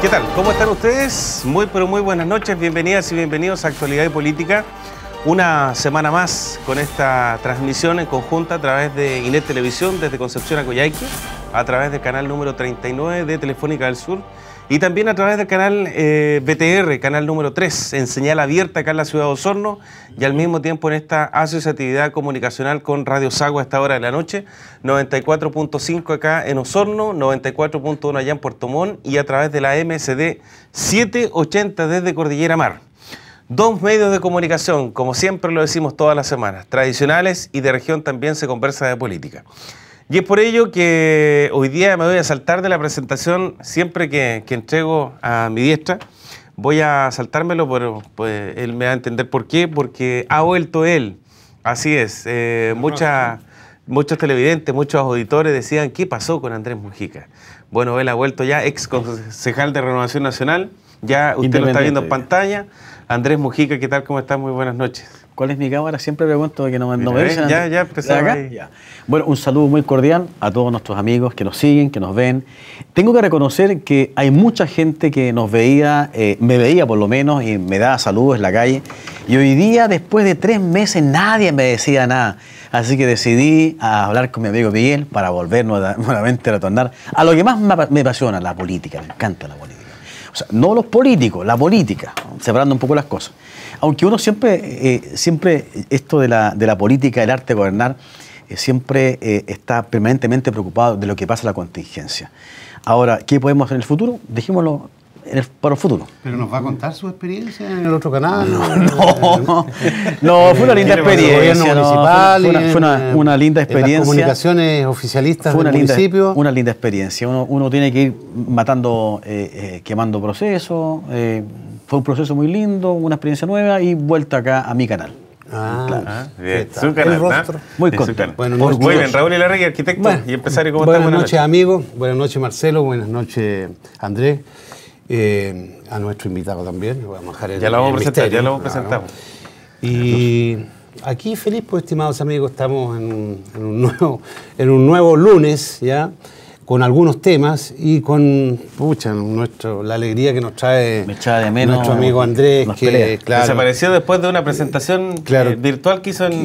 ¿Qué tal? ¿Cómo están ustedes? Muy, pero muy buenas noches. Bienvenidas y bienvenidos a Actualidad y Política. Una semana más con esta transmisión en conjunta a través de Inet Televisión desde Concepción a Coyhaique, a través del canal número 39 de Telefónica del Sur y también a través del canal BTR, canal número 3, en señal abierta acá en la ciudad de Osorno y al mismo tiempo en esta asociatividad comunicacional con Radio Sago a esta hora de la noche, 94.5 acá en Osorno, 94.1 allá en Puerto Montt y a través de la MSD 780 desde Cordillera Mar. Dos medios de comunicación, como siempre lo decimos todas las semanas, tradicionales y de región también se conversa de política. Y es por ello que hoy día me voy a saltar de la presentación siempre que entrego a mi diestra. Voy a saltármelo, pero pues, él me va a entender por qué, porque ha vuelto él. Así es, muchos televidentes, muchos auditores decían, ¿qué pasó con Andrés Mujica? Bueno, él ha vuelto ya, ex concejal de Renovación Nacional, ya usted lo está viendo en pantalla. Andrés Mujica, ¿qué tal? ¿Cómo estás? Muy buenas noches. ¿Cuál es mi cámara? Siempre pregunto que no me dicen. Ya, empezamos ahí. Ya. Bueno, un saludo muy cordial a todos nuestros amigos que nos siguen, que nos ven. Tengo que reconocer que hay mucha gente que nos veía, me veía por lo menos, y me daba saludos en la calle. Y hoy día, después de 3 meses, nadie me decía nada. Así que decidí hablar con mi amigo Miguel para volver nuevamente a retornar a lo que más me apasiona, la política. Me encanta la política. O sea, no los políticos, la política, separando un poco las cosas. Aunque uno siempre esto de la política, el arte de gobernar, siempre está permanentemente preocupado de lo que pasa en la contingencia. Ahora, ¿qué podemos hacer en el futuro? Dejémoslo para el futuro. ¿Pero nos va a contar su experiencia en el otro canal? No, fue una linda experiencia. Fue una linda experiencia. Las comunicaciones oficialistas del municipio. Una linda experiencia. Uno tiene que ir matando, quemando procesos. Fue un proceso muy lindo, una experiencia nueva y vuelta acá a mi canal. Bien. Su canal, rostro. Muy contento. Muy bien, Raúl Ilarregui, arquitecto y empresario. ¿Cómo estás? Buenas noches, amigos. Buenas noches, Marcelo. Buenas noches, Andrés. A nuestro invitado también. Vamos a dejar ya lo vamos a presentar, ya lo presentamos. Y aquí, feliz, pues, estimados amigos, estamos en un nuevo lunes, ¿ya? Con algunos temas y con la alegría que nos trae nuestro amigo Andrés, que claro, desapareció después de una presentación virtual que hizo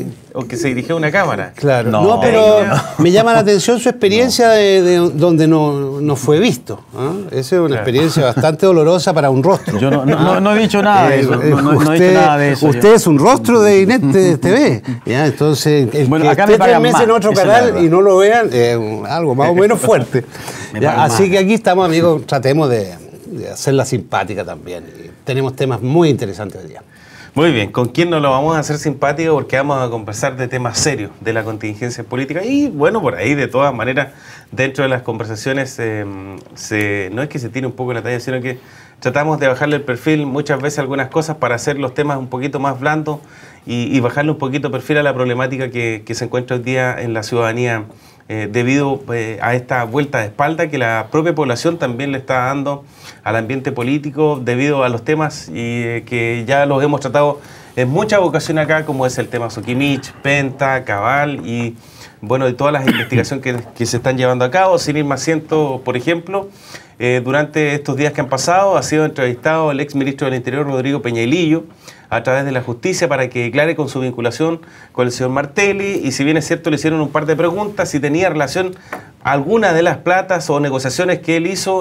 o que se dirigió a una cámara. Claro, pero me llama la atención su experiencia de donde no fue visto. Esa es una experiencia bastante dolorosa para un rostro. Yo no he dicho nada de eso. No he dicho nada de eso. Usted es un rostro de Inet TV. ¿Ya? Entonces, el que esté 3 meses en otro canal y no lo vean, algo más o menos fuerte. Así que aquí estamos, amigos, tratemos de hacerla simpática también. Y tenemos temas muy interesantes hoy día. Muy bien, ¿con quién nos lo vamos a hacer simpático? Porque vamos a conversar de temas serios de la contingencia política y bueno, por ahí de todas maneras, dentro de las conversaciones no es que se tire un poco la talla, sino que tratamos de bajarle el perfil muchas veces a algunas cosas para hacer los temas un poquito más blandos y bajarle un poquito el perfil a la problemática que se encuentra hoy día en la ciudadanía debido a esta vuelta de espalda que la propia población también le está dando al ambiente político debido a los temas que ya los hemos tratado en muchas ocasiones acá, como es el tema Soquimich, Penta, Cabal y bueno, de todas las investigaciones que se están llevando a cabo. Sin ir más ciento, por ejemplo, durante estos días que han pasado ha sido entrevistado el ex ministro del Interior, Rodrigo Peñailillo, a través de la justicia para que declare con su vinculación con el señor Martelli y si bien es cierto le hicieron un par de preguntas si tenía relación alguna de las platas o negociaciones que él hizo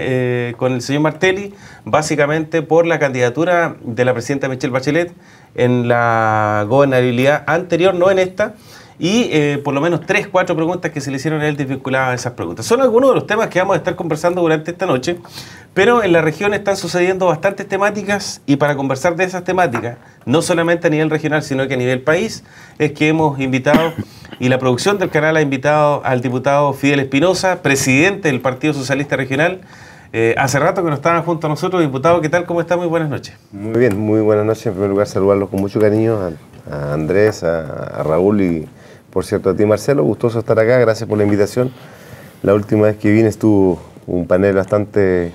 con el señor Martelli, básicamente por la candidatura de la presidenta Michelle Bachelet en la gobernabilidad anterior, no en esta, y por lo menos 3, 4 preguntas que se le hicieron a él desvinculadas a esas preguntas. Son algunos de los temas que vamos a estar conversando durante esta noche, pero en la región están sucediendo bastantes temáticas y para conversar de esas temáticas, no solamente a nivel regional, sino que a nivel país, es que hemos invitado, y la producción del canal ha invitado al diputado Fidel Espinosa, presidente del Partido Socialista Regional. Hace rato que no estaban junto a nosotros. Diputado, ¿qué tal? ¿Cómo está? Muy buenas noches. Muy bien, muy buenas noches. En primer lugar, saludarlos con mucho cariño a Andrés, a Raúl y, por cierto, a ti, Marcelo. Gustoso estar acá. Gracias por la invitación. La última vez que vine estuvo un panel bastante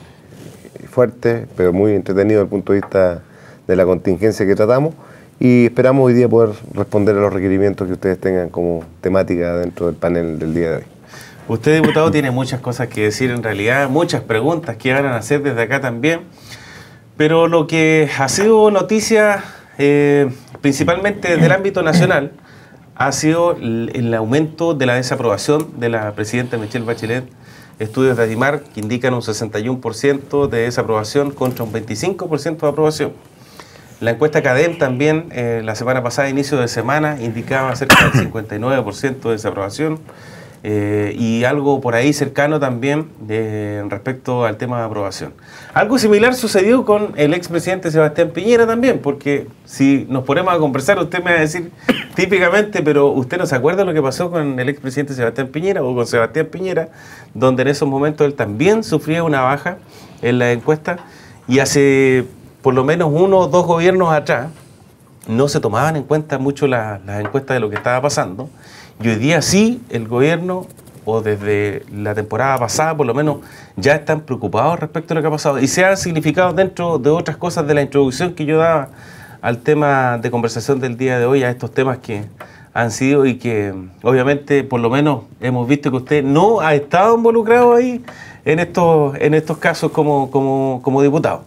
fuerte, pero muy entretenido desde el punto de vista de la contingencia que tratamos. Y esperamos hoy día poder responder a los requerimientos que ustedes tengan como temática dentro del panel del día de hoy. Usted, diputado, tiene muchas cosas que decir en realidad, muchas preguntas que van a hacer desde acá también, pero lo que ha sido noticia, principalmente desde el ámbito nacional, ha sido el aumento de la desaprobación de la presidenta Michelle Bachelet. Estudios de Adimar que indican un 61% de desaprobación contra un 25% de aprobación. La encuesta CADEM también, la semana pasada, inicio de semana, indicaba cerca del 59% de desaprobación. Y algo por ahí cercano también respecto al tema de aprobación. Algo similar sucedió con el expresidente Sebastián Piñera también, porque si nos ponemos a conversar, usted me va a decir típicamente, pero usted no se acuerda de lo que pasó con el expresidente Sebastián Piñera o con Sebastián Piñera, donde en esos momentos él también sufría una baja en la encuesta, y hace por lo menos 1 o 2 gobiernos atrás no se tomaban en cuenta mucho las encuestas de lo que estaba pasando. Y hoy día sí, el gobierno, o desde la temporada pasada por lo menos, ya están preocupados respecto a lo que ha pasado. Y se ha significado dentro de otras cosas de la introducción que yo daba al tema de conversación del día de hoy, a estos temas que han sido y que obviamente por lo menos hemos visto que usted no ha estado involucrado ahí en estos casos como diputado.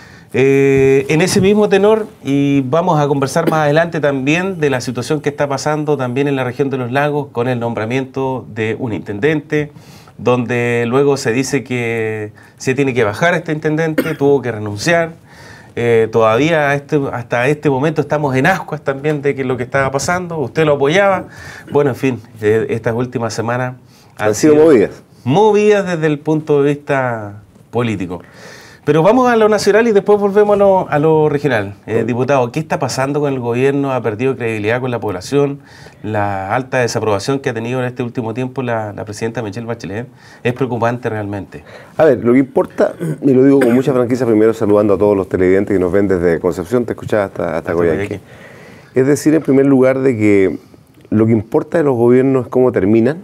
En ese mismo tenor, y vamos a conversar más adelante también de la situación que está pasando también en la región de los lagos con el nombramiento de un intendente, donde luego se dice que se tiene que bajar este intendente, tuvo que renunciar. Todavía hasta este momento estamos en ascuas también de lo que estaba pasando. Usted lo apoyaba. Bueno, en fin, estas últimas semanas han sido movidas desde el punto de vista político. Pero vamos a lo nacional y después volvemos a lo regional. Diputado, ¿qué está pasando con el gobierno? ¿Ha perdido credibilidad con la población? La alta desaprobación que ha tenido en este último tiempo la presidenta Michelle Bachelet es preocupante realmente. A ver, lo que importa, y lo digo con mucha franqueza, primero saludando a todos los televidentes que nos ven desde Concepción, te escuchaba hasta Coyhaique. Es decir, en primer lugar, de que lo que importa de los gobiernos es cómo terminan,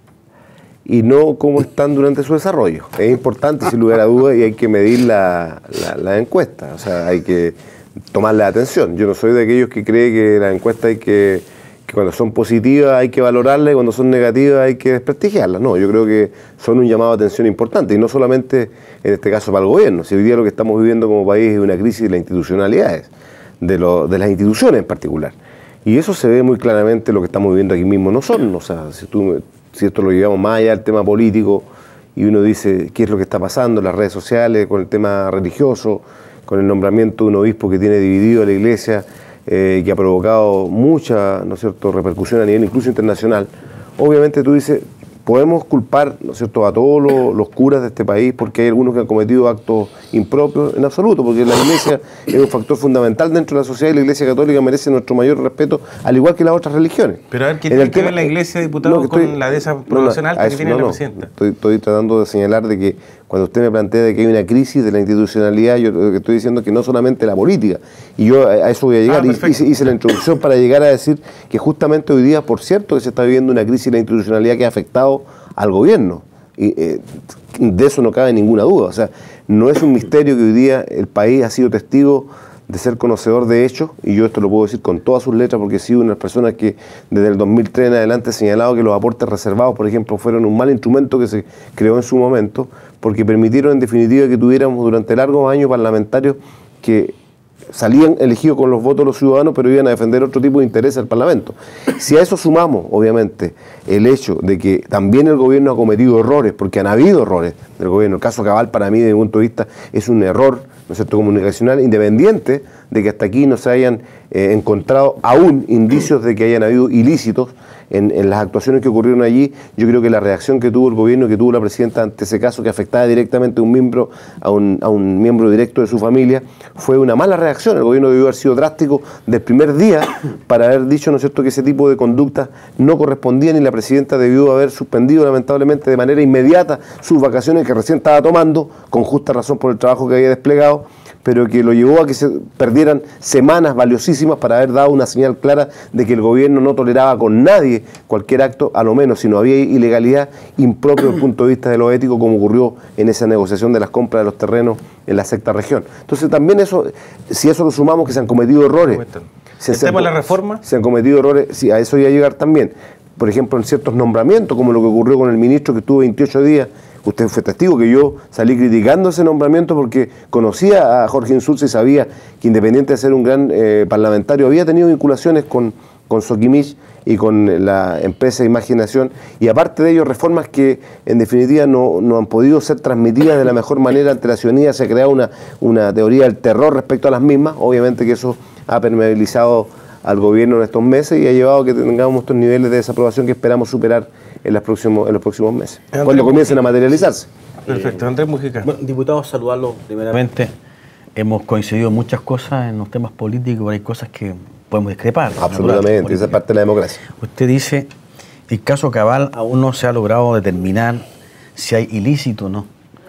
y no cómo están durante su desarrollo. Es importante, sin lugar a dudas, y hay que medir la encuesta, o sea, hay que tomarle atención. Yo no soy de aquellos que cree que las encuestas hay que cuando son positivas hay que valorarlas y cuando son negativas hay que desprestigiarlas. No, yo creo que son un llamado de atención importante, y no solamente en este caso para el gobierno. Si hoy día lo que estamos viviendo como país es una crisis de las institucionalidades, de las instituciones en particular. Y eso se ve muy claramente lo que estamos viviendo aquí mismo. No son, o sea, si esto lo llevamos más allá del tema político y uno dice qué es lo que está pasando en las redes sociales, con el tema religioso, con el nombramiento de un obispo que tiene dividido a la iglesia, que ha provocado mucha, ¿no es cierto?, repercusión a nivel incluso internacional, obviamente tú dices, podemos culpar, ¿no es cierto?, a todos los curas de este país porque hay algunos que han cometido actos impropios, en absoluto, porque la iglesia es un factor fundamental dentro de la sociedad y la iglesia católica merece nuestro mayor respeto, al igual que las otras religiones. Pero a ver, ¿qué tiene que ver la iglesia, diputado, con la desaprobación alta que tiene la presidenta? Estoy tratando de señalar de que cuando usted me plantea de que hay una crisis de la institucionalidad, yo lo que estoy diciendo es que no solamente la política, y yo a eso voy a llegar, hice la introducción para llegar a decir que justamente hoy día, por cierto, que se está viviendo una crisis de la institucionalidad que ha afectado al gobierno, y de eso no cabe ninguna duda. O sea, no es un misterio que hoy día el país ha sido testigo de ser conocedor de hechos, y yo esto lo puedo decir con todas sus letras porque he sido una de las personas que desde el 2003 en adelante he señalado que los aportes reservados, por ejemplo, fueron un mal instrumento que se creó en su momento, porque permitieron en definitiva que tuviéramos durante largos años parlamentarios que salían elegidos con los votos de los ciudadanos, pero iban a defender otro tipo de interés al Parlamento. Si a eso sumamos, obviamente, el hecho de que también el gobierno ha cometido errores, porque han habido errores del gobierno. El caso Cabal, para mí, desde mi punto de vista, es un error, ¿no es cierto?, comunicacional, independiente de que hasta aquí no se hayan encontrado aún indicios de que hayan habido ilícitos en las actuaciones que ocurrieron allí. Yo creo que la reacción que tuvo el gobierno, que tuvo la presidenta ante ese caso que afectaba directamente a un miembro directo de su familia, fue una mala reacción. El gobierno debió haber sido drástico del primer día para haber dicho, ¿no es cierto?, que ese tipo de conductas no correspondían, y la presidenta debió haber suspendido lamentablemente de manera inmediata sus vacaciones que recién estaba tomando, con justa razón por el trabajo que había desplegado, pero que lo llevó a que se perdieran semanas valiosísimas para haber dado una señal clara de que el gobierno no toleraba con nadie cualquier acto, a lo menos si no había ilegalidad, impropio desde el punto de vista de lo ético, como ocurrió en esa negociación de las compras de los terrenos en la sexta región. Entonces también eso, si eso lo sumamos que se han cometido errores. ¿El tema de la reforma? Se han cometido errores, sí, a eso iba a llegar también. por ejemplo, en ciertos nombramientos, como lo que ocurrió con el ministro que estuvo 28 días. Usted fue testigo que yo salí criticando ese nombramiento porque conocía a Jorge Insulza y sabía que, independiente de ser un gran parlamentario, había tenido vinculaciones con Soquimich y con la empresa Imaginación, y aparte de ello, reformas que en definitiva no han podido ser transmitidas de la mejor manera ante la ciudadanía. Se ha creado una teoría del terror respecto a las mismas. Obviamente que eso ha permeabilizado al gobierno en estos meses y ha llevado a que tengamos estos niveles de desaprobación que esperamos superar en los próximos meses, cuando comiencen a materializarse. Perfecto, Andrés Mujica. Bueno, diputado, saludarlo primeramente. Hemos coincidido en muchas cosas en los temas políticos, pero hay cosas que podemos discrepar. Absolutamente, esa es parte de la democracia. Usted dice, el caso Cabal aún no se ha logrado determinar si hay ilícito o no.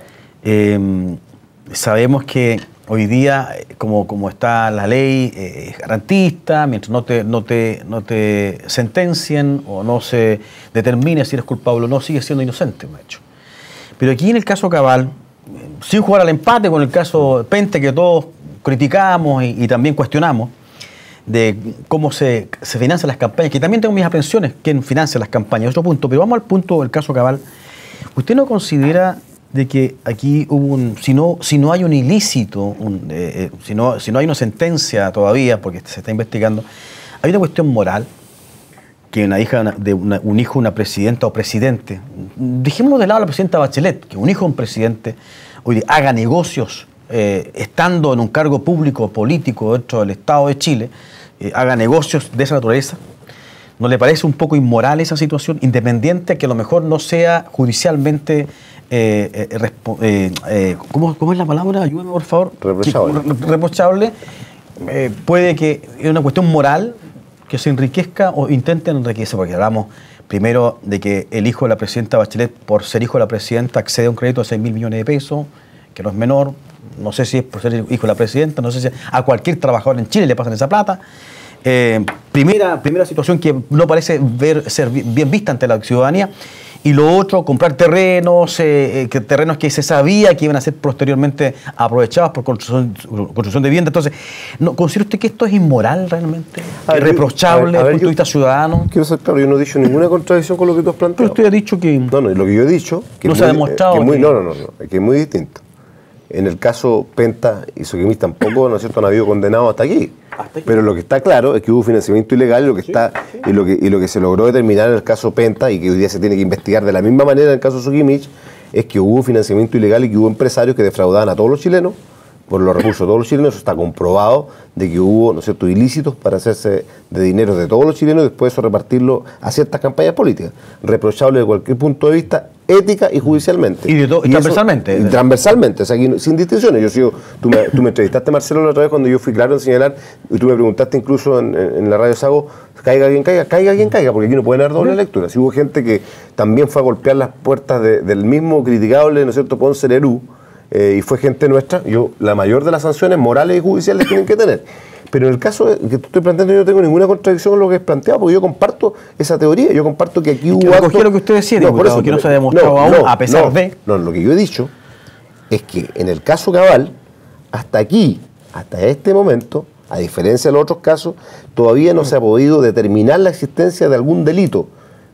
Sabemos que hoy día, como está la ley, es garantista, mientras no te sentencien o no se determine si eres culpable o no, sigues siendo inocente, de hecho. Pero aquí en el caso Cabal, sin jugar al empate con el caso Pente, que todos criticamos y también cuestionamos, de cómo se financian las campañas, que también tengo mis aprensiones, quién financia las campañas, otro punto, pero vamos al punto del caso Cabal. ¿Usted no considera de que aquí hubo si no hay un ilícito, si no hay una sentencia todavía, porque se está investigando, hay una cuestión moral, que un hijo de una presidenta o presidente, dejémoslo de lado a la presidenta Bachelet, que un hijo de un presidente hoy haga negocios estando en un cargo público político dentro del Estado de Chile, haga negocios de esa naturaleza? ¿No le parece un poco inmoral esa situación, independiente que a lo mejor no sea judicialmente ¿cómo es la palabra? Ayúdame, por favor. Reprochable. Puede que es una cuestión moral que se enriquezca o intenten enriquecer, porque hablamos primero de que el hijo de la presidenta Bachelet, por ser hijo de la presidenta, accede a un crédito de 6.000 millones de pesos, que no es menor. No sé si es por ser hijo de la presidenta, no sé si a cualquier trabajador en Chile le pasan esa plata. Primera situación que no parece ser bien vista ante la ciudadanía. Y lo otro, comprar terrenos que se sabía que iban a ser posteriormente aprovechados por construcción de vivienda. Entonces, ¿considera usted que esto es inmoral realmente? ¿Irreprochable desde el punto de vista ciudadano? Quiero ser claro, yo no he dicho ninguna contradicción con lo que tú has planteado. Pero usted ha dicho que... No, lo que yo he dicho... Que no se ha demostrado... que es muy distinto. En el caso Penta y Soquimich tampoco, ¿no es cierto?, han habido condenados hasta aquí. Pero lo que está claro es que hubo financiamiento ilegal y lo que se logró determinar en el caso Penta, y que hoy día se tiene que investigar de la misma manera en el caso Soquimich, es que hubo financiamiento ilegal y que hubo empresarios que defraudaban a todos los chilenos por los recursos de todos los chilenos. Eso está comprobado, de que hubo, ¿no es cierto?, ilícitos para hacerse de dinero de todos los chilenos y después eso repartirlo a ciertas campañas políticas. Reprochable de cualquier punto de vista, ética y judicialmente. Y transversalmente. Y transversalmente, o sea, aquí, sin distinciones. Tú me entrevistaste, Marcelo, la otra vez cuando yo fui claro en señalar, y tú me preguntaste incluso en la radio Sago, caiga quien caiga, porque aquí no pueden haber doble lectura. Si hubo gente que también fue a golpear las puertas del mismo criticable, ¿no es cierto?, Ponce Lerú, y fue gente nuestra, la mayor de las sanciones morales y judiciales tienen que tener. Pero en el caso que tú estoy planteando, yo no tengo ninguna contradicción con lo que es planteado, porque yo comparto esa teoría, yo comparto que aquí hubo actos... lo que usted decía, diputado, que no se ha demostrado aún, a pesar de... No, lo que yo he dicho es que en el caso Cabal, hasta este momento, a diferencia de los otros casos, todavía no se ha podido determinar la existencia de algún delito.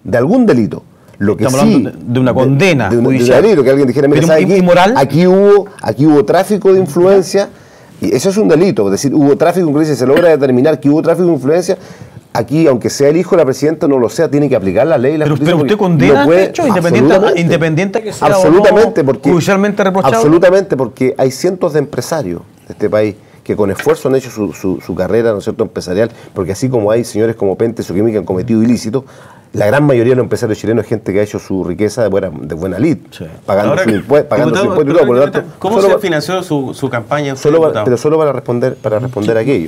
Lo que estamos hablando de una condena judicial. Que alguien dijera, mira, aquí hubo tráfico de influencia, y eso es un delito. Es decir, hubo tráfico de influencia, se logra determinar que hubo tráfico de influencia. Aquí, aunque sea el hijo de la presidenta, no lo sea, tiene que aplicar la ley. Pero usted condena el hecho, independiente que sea absolutamente, porque, judicialmente reprochable. Absolutamente, porque hay cientos de empresarios de este país que con esfuerzo han hecho su carrera, ¿no es cierto?, empresarial, porque así como hay señores como Pente y Soquimich que han cometido ilícitos, la gran mayoría de los empresarios chilenos es gente que ha hecho su riqueza de buena lid, sí, pagando su impuesto y todo. Por lo tanto, ¿cómo se financió su campaña? Pero solo para responder aquello.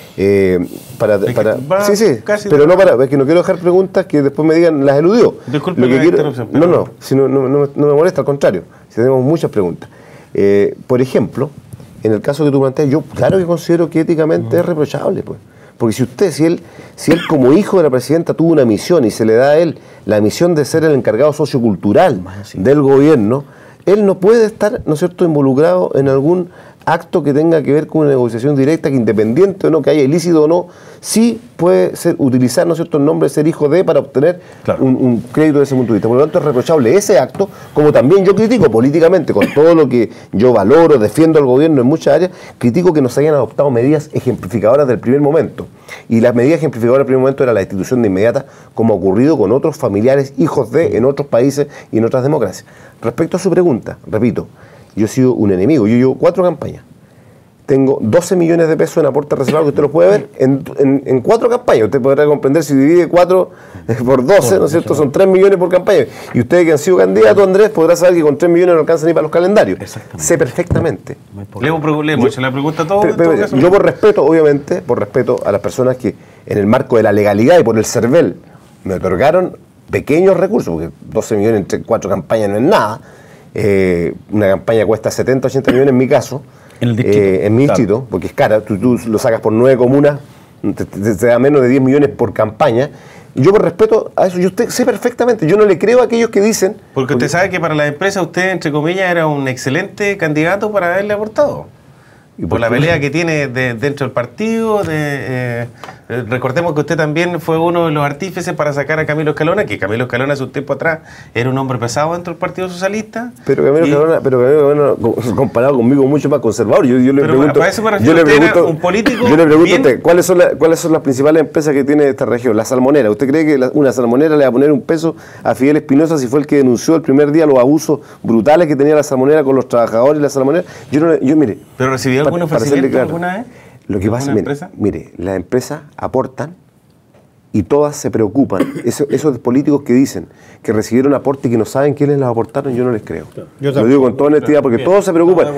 Casi pero es que no quiero dejar preguntas que después me digan las eludió. Disculpe lo que quiero, no me molesta, al contrario, si tenemos muchas preguntas. Por ejemplo, en el caso que tú planteas, yo claro que considero que éticamente es reprochable, pues. Porque si él como hijo de la presidenta tuvo una misión y se le da a él la misión de ser el encargado sociocultural del gobierno, él no puede estar, ¿no es cierto?, involucrado en algún acto que tenga que ver con una negociación directa, que independiente o no, que haya ilícito o no, sí puede ser utilizar, ¿no es cierto?, el nombre de ser hijo de para obtener un crédito desde ese punto de vista. Por lo tanto, es reprochable ese acto, como también yo critico políticamente, con todo lo que yo valoro, defiendo al gobierno en muchas áreas, critico que no se hayan adoptado medidas ejemplificadoras del primer momento. Y las medidas ejemplificadoras del primer momento era la destitución de inmediata, como ha ocurrido con otros familiares, hijos de, en otros países y en otras democracias. Respecto a su pregunta, repito, yo he sido un enemigo, yo llevo 4 campañas. Tengo 12 millones de pesos en aporte reservado, que usted lo puede ver en 4 campañas. Usted podrá comprender si divide 4 por 12, ¿no es cierto? Son 3 millones por campaña. Y ustedes que han sido candidatos, Andrés, podrá saber que con 3 millones no alcanzan ni para los calendarios. Sé perfectamente. Le hemos hecho la pregunta a todos. Yo por respeto, obviamente, por respeto a las personas que en el marco de la legalidad y por el CERVEL me otorgaron pequeños recursos, porque 12 millones entre 4 campañas no es nada. Una campaña cuesta 70, 80 millones en mi caso, en mi distrito, porque es cara, tú lo sacas por 9 comunas, te da menos de 10 millones por campaña. Y yo por respeto a eso, yo sé perfectamente, yo no le creo a aquellos que dicen... Porque usted sabe que para la empresa usted, entre comillas, era un excelente candidato para haberle aportado. Y por la pelea que tiene dentro del partido, recordemos que usted también fue uno de los artífices para sacar a Camilo Escalona, que Camilo Escalona hace un tiempo atrás era un hombre pesado dentro del Partido Socialista. Pero Camilo Escalona, comparado conmigo, mucho más conservador. Yo le pregunto, un político. Yo le pregunto, ¿cuáles son las principales empresas que tiene esta región? La salmonera. ¿Usted cree que una salmonera le va a poner un peso a Fidel Espinosa si fue el que denunció el primer día los abusos brutales que tenía la salmonera con los trabajadores y la salmonera? Mire. Pero recibió algún ofrecimiento alguna vez. Lo que pasa, mire, las empresas aportan y todas se preocupan. Esos políticos que dicen que recibieron aporte y que no saben quiénes los aportaron, yo no les creo. Lo digo con toda honestidad, porque todos se preocupan.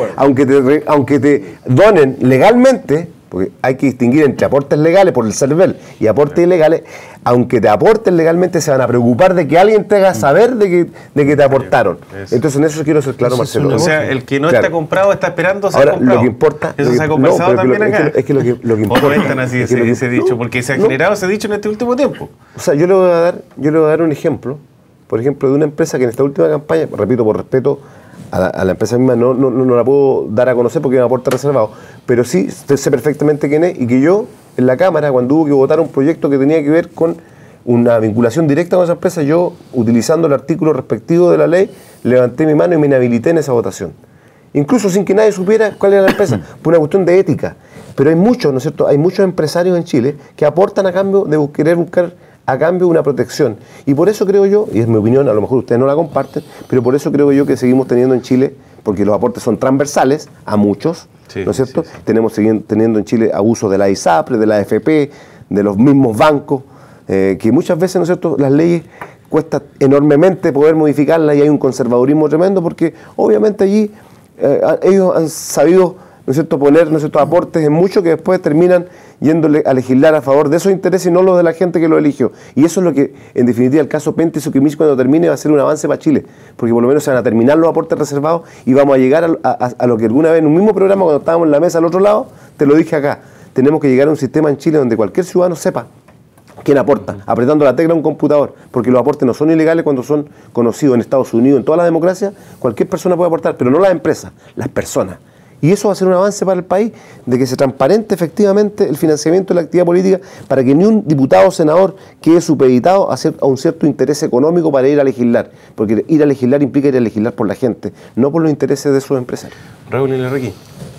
Aunque te donen legalmente, porque hay que distinguir entre aportes legales por el CERVEL y aportes ilegales, aunque te aporten legalmente se van a preocupar de que alguien te haga saber de que te aportaron. Entonces en eso quiero ser claro, Marcelo. O sea, el que no está comprado está esperando ser comprado. Lo que importa... Eso se ha conversado también acá. Es que lo que importa... ¿O cuentan así ese dicho? Porque se ha generado ese dicho en este último tiempo. O sea, yo le voy a dar un ejemplo, por ejemplo, de una empresa que en esta última campaña, repito, por respeto a la empresa misma, no la puedo dar a conocer porque es un aporte reservado, pero sí sé perfectamente quién es, y que yo, en la Cámara, cuando hubo que votar un proyecto que tenía que ver con una vinculación directa con esa empresa, yo, utilizando el artículo respectivo de la ley, levanté mi mano y me inhabilité en esa votación. Incluso sin que nadie supiera cuál era la empresa, por una cuestión de ética. Pero hay muchos, ¿no es cierto?, hay muchos empresarios en Chile que aportan a cambio de querer buscar a cambio una protección. Y por eso creo yo, y es mi opinión, a lo mejor ustedes no la comparten, pero por eso creo yo que seguimos teniendo en Chile, porque los aportes son transversales a muchos, ¿no es cierto? Sí. Tenemos teniendo en Chile abusos de la ISAPRE, de la AFP, de los mismos bancos, que muchas veces, ¿no es cierto?, las leyes cuesta enormemente poder modificarlas y hay un conservadurismo tremendo porque obviamente allí ellos han sabido, ¿no es cierto?, poner, ¿no es cierto?, aportes en mucho que después terminan yéndole a legislar a favor de esos intereses y no los de la gente que lo eligió. Y eso es lo que, en definitiva, el caso Penta y Suquimich, cuando termine, va a ser un avance para Chile, porque por lo menos se van a terminar los aportes reservados y vamos a llegar a lo que alguna vez en un mismo programa, cuando estábamos en la mesa al otro lado, te lo dije acá, tenemos que llegar a un sistema en Chile donde cualquier ciudadano sepa quién aporta, apretando la tecla a un computador, porque los aportes no son ilegales cuando son conocidos en Estados Unidos, en toda la democracia, cualquier persona puede aportar, pero no las empresas, las personas. Y eso va a ser un avance para el país, de que se transparente efectivamente el financiamiento de la actividad política para que ni un diputado o senador quede supeditado a un cierto interés económico para ir a legislar. Porque ir a legislar implica ir a legislar por la gente, no por los intereses de sus empresarios. Raúl Ilarraqui.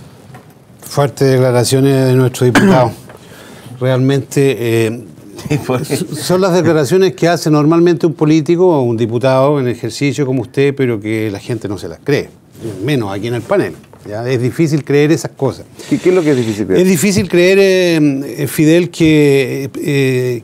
Fuertes declaraciones de nuestro diputado. Realmente son las declaraciones que hace normalmente un político o un diputado en ejercicio como usted, pero que la gente no se las cree, menos aquí en el panel. ¿Ya? Es difícil creer esas cosas. ¿Qué es lo que es difícil creer? Es difícil creer, Fidel, que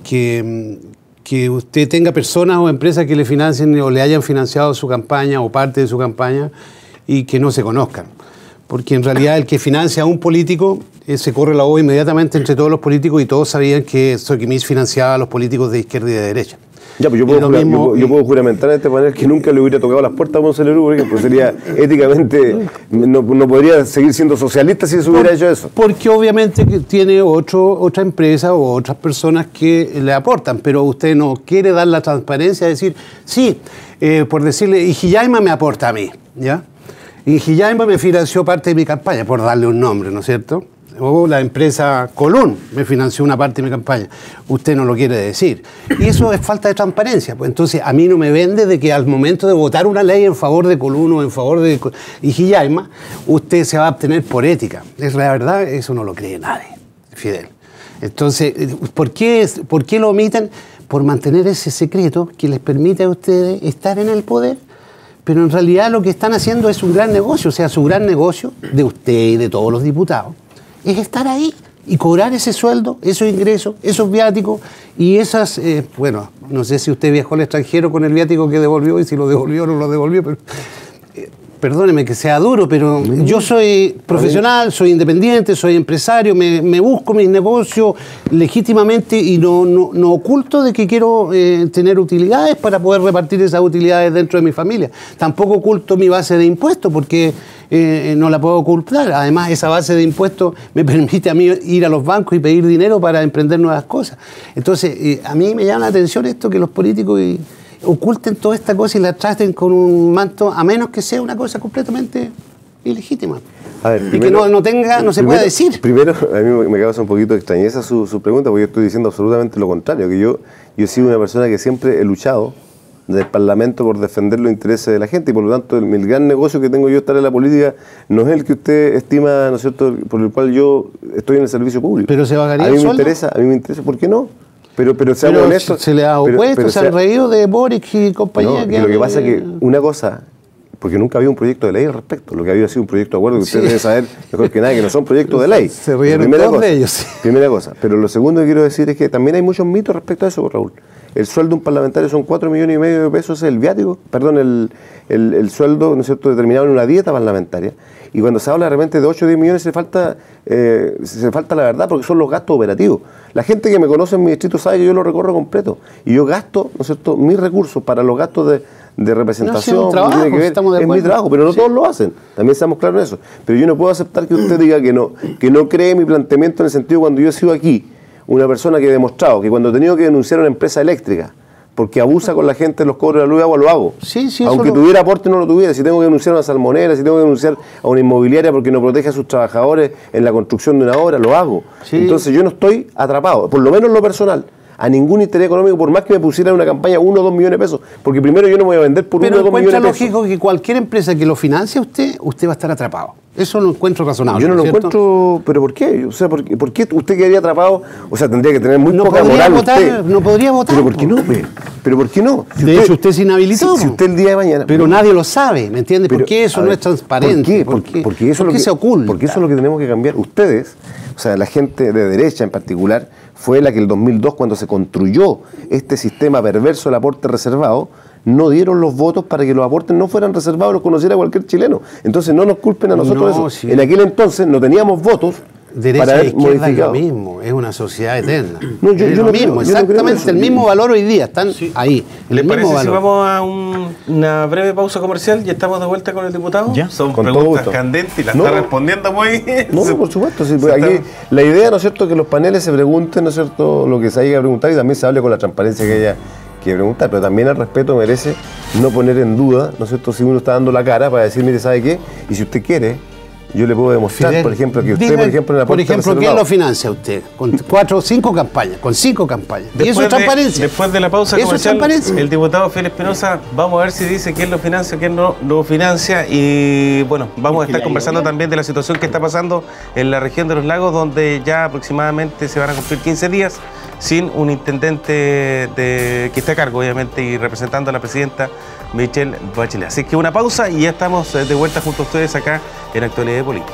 usted tenga personas o empresas que le financien o le hayan financiado su campaña o parte de su campaña y que no se conozcan. Porque en realidad el que financia a un político se corre la voz inmediatamente entre todos los políticos y todos sabían que Soquimich financiaba a los políticos de izquierda y de derecha. Ya, pues yo puedo juramentar en este panel que nunca le hubiera tocado las puertas a Monselerú, por ejemplo, sería éticamente, no podría seguir siendo socialista si se hubiera hecho eso. Porque obviamente tiene otra empresa o otras personas que le aportan, pero usted no quiere dar la transparencia, decir, sí, por decirle, Ijiyaima me aporta a mí, ¿ya? Ingillaima me financió parte de mi campaña, por darle un nombre, ¿no es cierto? O la empresa Colún me financió una parte de mi campaña. Usted no lo quiere decir. Y eso es falta de transparencia. Pues entonces a mí no me vende de que al momento de votar una ley en favor de Colún o en favor de Ingillaima, usted se va a abstener por ética. Es la verdad, eso no lo cree nadie, Fidel. Entonces, ¿por qué lo omiten? Por mantener ese secreto que les permite a ustedes estar en el poder. Pero en realidad lo que están haciendo es un gran negocio. O sea, su gran negocio de usted y de todos los diputados es estar ahí y cobrar ese sueldo, esos ingresos, esos viáticos y esas, bueno, no sé si usted viajó al extranjero con el viático que devolvió y si lo devolvió o no lo devolvió, pero perdóneme que sea duro, pero yo soy profesional, soy independiente, soy empresario, me busco mis negocios legítimamente y no oculto de que quiero tener utilidades para poder repartir esas utilidades dentro de mi familia. Tampoco oculto mi base de impuestos porque no la puedo ocultar. Además, esa base de impuestos me permite a mí ir a los bancos y pedir dinero para emprender nuevas cosas. Entonces, a mí me llama la atención esto que los políticos oculten toda esta cosa y la traten con un manto, a menos que sea una cosa completamente ilegítima. A ver, y primero, que no se pueda decir. Primero, a mí me causa un poquito de extrañeza su pregunta, porque yo estoy diciendo absolutamente lo contrario, que yo he sido una persona que siempre he luchado del Parlamento por defender los intereses de la gente y por lo tanto el gran negocio que tengo yo estar en la política no es el que usted estima, ¿no es cierto?, por el cual yo estoy en el servicio público. Pero se bajaría a mí el me sueldo. A mí me interesa, ¿por qué no? Pero seamos honestos. Se le ha opuesto, se han reído de Boric y compañía. No, lo que pasa es que una cosa, porque nunca había un proyecto de ley al respecto, lo que había sido un proyecto de acuerdo que ustedes deben saber mejor que nadie, que no son proyectos de ley. Se rieron todos de ellos. Primera cosa. Pero lo segundo que quiero decir es que también hay muchos mitos respecto a eso, Raúl. El sueldo de un parlamentario son 4,5 millones de pesos, el viático, perdón, el sueldo, ¿no es cierto?, determinado en una dieta parlamentaria. Y cuando se habla de repente de 8 o 10 millones se falta la verdad porque son los gastos operativos. La gente que me conoce en mi distrito sabe que yo lo recorro completo. Y yo gasto, ¿no es cierto?, mis recursos para los gastos de representación. No, trabajo, tiene que ver, es mi trabajo, pero no todos lo hacen. También estamos claros en eso. Pero yo no puedo aceptar que usted diga que no cree mi planteamiento en el sentido cuando yo he sido aquí una persona que he demostrado que cuando he tenido que denunciar a una empresa eléctrica porque abusa con la gente en los cobros de la luz y agua, lo hago. Sí, aunque tuviera aporte no lo tuviera. Si tengo que denunciar a una salmonera, si tengo que denunciar a una inmobiliaria porque no protege a sus trabajadores en la construcción de una obra, lo hago. Sí. Entonces yo no estoy atrapado, por lo menos en lo personal, a ningún interés económico, por más que me pusiera en una campaña 1 o 2 millones de pesos, porque primero yo no me voy a vender por 1 o 2 millones de pesos. Pero encuentra lógico que cualquier empresa que lo financie usted va a estar atrapado. Eso lo encuentro razonable. Yo no lo encuentro, pero ¿por qué? O sea, ¿por qué usted quedaría atrapado? O sea, tendría que tener muy poca moral usted. No podría votar. ¿Pero por qué no? ¿Pero por qué no? Si de hecho, usted es inhabilitado. Si usted el día de mañana... Pero nadie lo sabe, ¿me entiende? ¿Por qué eso no es transparente? ¿Por qué se oculta? Porque eso es lo que tenemos que cambiar. Ustedes, o sea, la gente de derecha en particular, fue la que el 2002, cuando se construyó este sistema perverso del aporte reservado, no dieron los votos para que los aportes no fueran reservados, los conociera cualquier chileno. Entonces no nos culpen a nosotros eso. Sí. En aquel entonces no teníamos votos derecha para e izquierda es lo mismo, es una sociedad eterna. No, yo no mismo, exactamente el mismo valor hoy día, están ahí. ¿Les parece si vamos a una breve pausa comercial y estamos de vuelta con el diputado? ¿Ya? Son preguntas candentes y las está respondiendo muy bien. No, por supuesto. Sí, pues aquí, la idea, ¿no es cierto?, que los paneles se pregunten, ¿no es cierto?, lo que se haya que preguntar y también se hable con la transparencia que haya que preguntar, pero también el respeto merece no poner en duda, ¿no es cierto?, si uno está dando la cara para decir, mire, ¿sabe qué? Y si usted quiere, yo le puedo demostrar, Fidel, por ejemplo, que usted, por ejemplo, en la por ejemplo, ¿quién lo financia usted? Con 4 o 5 campañas, con 5 campañas. Después y eso es transparencia. Después de la pausa comercial, el diputado Fidel Espinosa, vamos a ver si dice quién lo financia, quién no lo financia. Y bueno, vamos a estar conversando también de la situación que está pasando en la región de los lagos, donde ya aproximadamente se van a cumplir 15 días sin un intendente que esté a cargo, obviamente, y representando a la presidenta Michelle Bachelet. Así que una pausa y ya estamos de vuelta junto a ustedes acá en Actualidad de Política.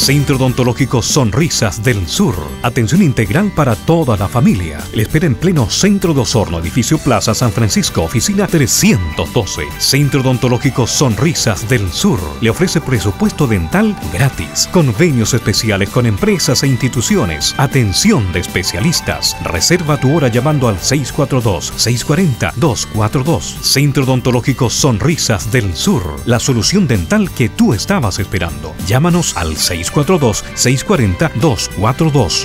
Centro Odontológico Sonrisas del Sur. Atención integral para toda la familia. Le espera en pleno centro de Osorno, edificio Plaza San Francisco, oficina 312. Centro Odontológico Sonrisas del Sur. Le ofrece presupuesto dental gratis. Convenios especiales con empresas e instituciones. Atención de especialistas. Reserva tu hora llamando al 642-640-242. Centro Odontológico Sonrisas del Sur. La solución dental que tú estabas esperando. Llámanos al 642-640-242.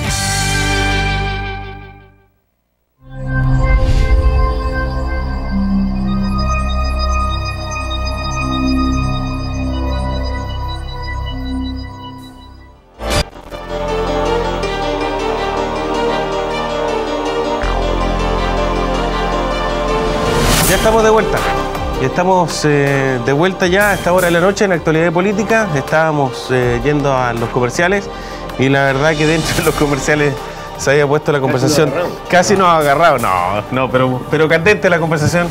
Ya estamos de vuelta. Ya estamos de vuelta ya a esta hora de la noche en Actualidad de Política. Estábamos yendo a los comerciales y la verdad que dentro de los comerciales se había puesto la conversación. Casi nos ha agarrado. No, pero candente la conversación.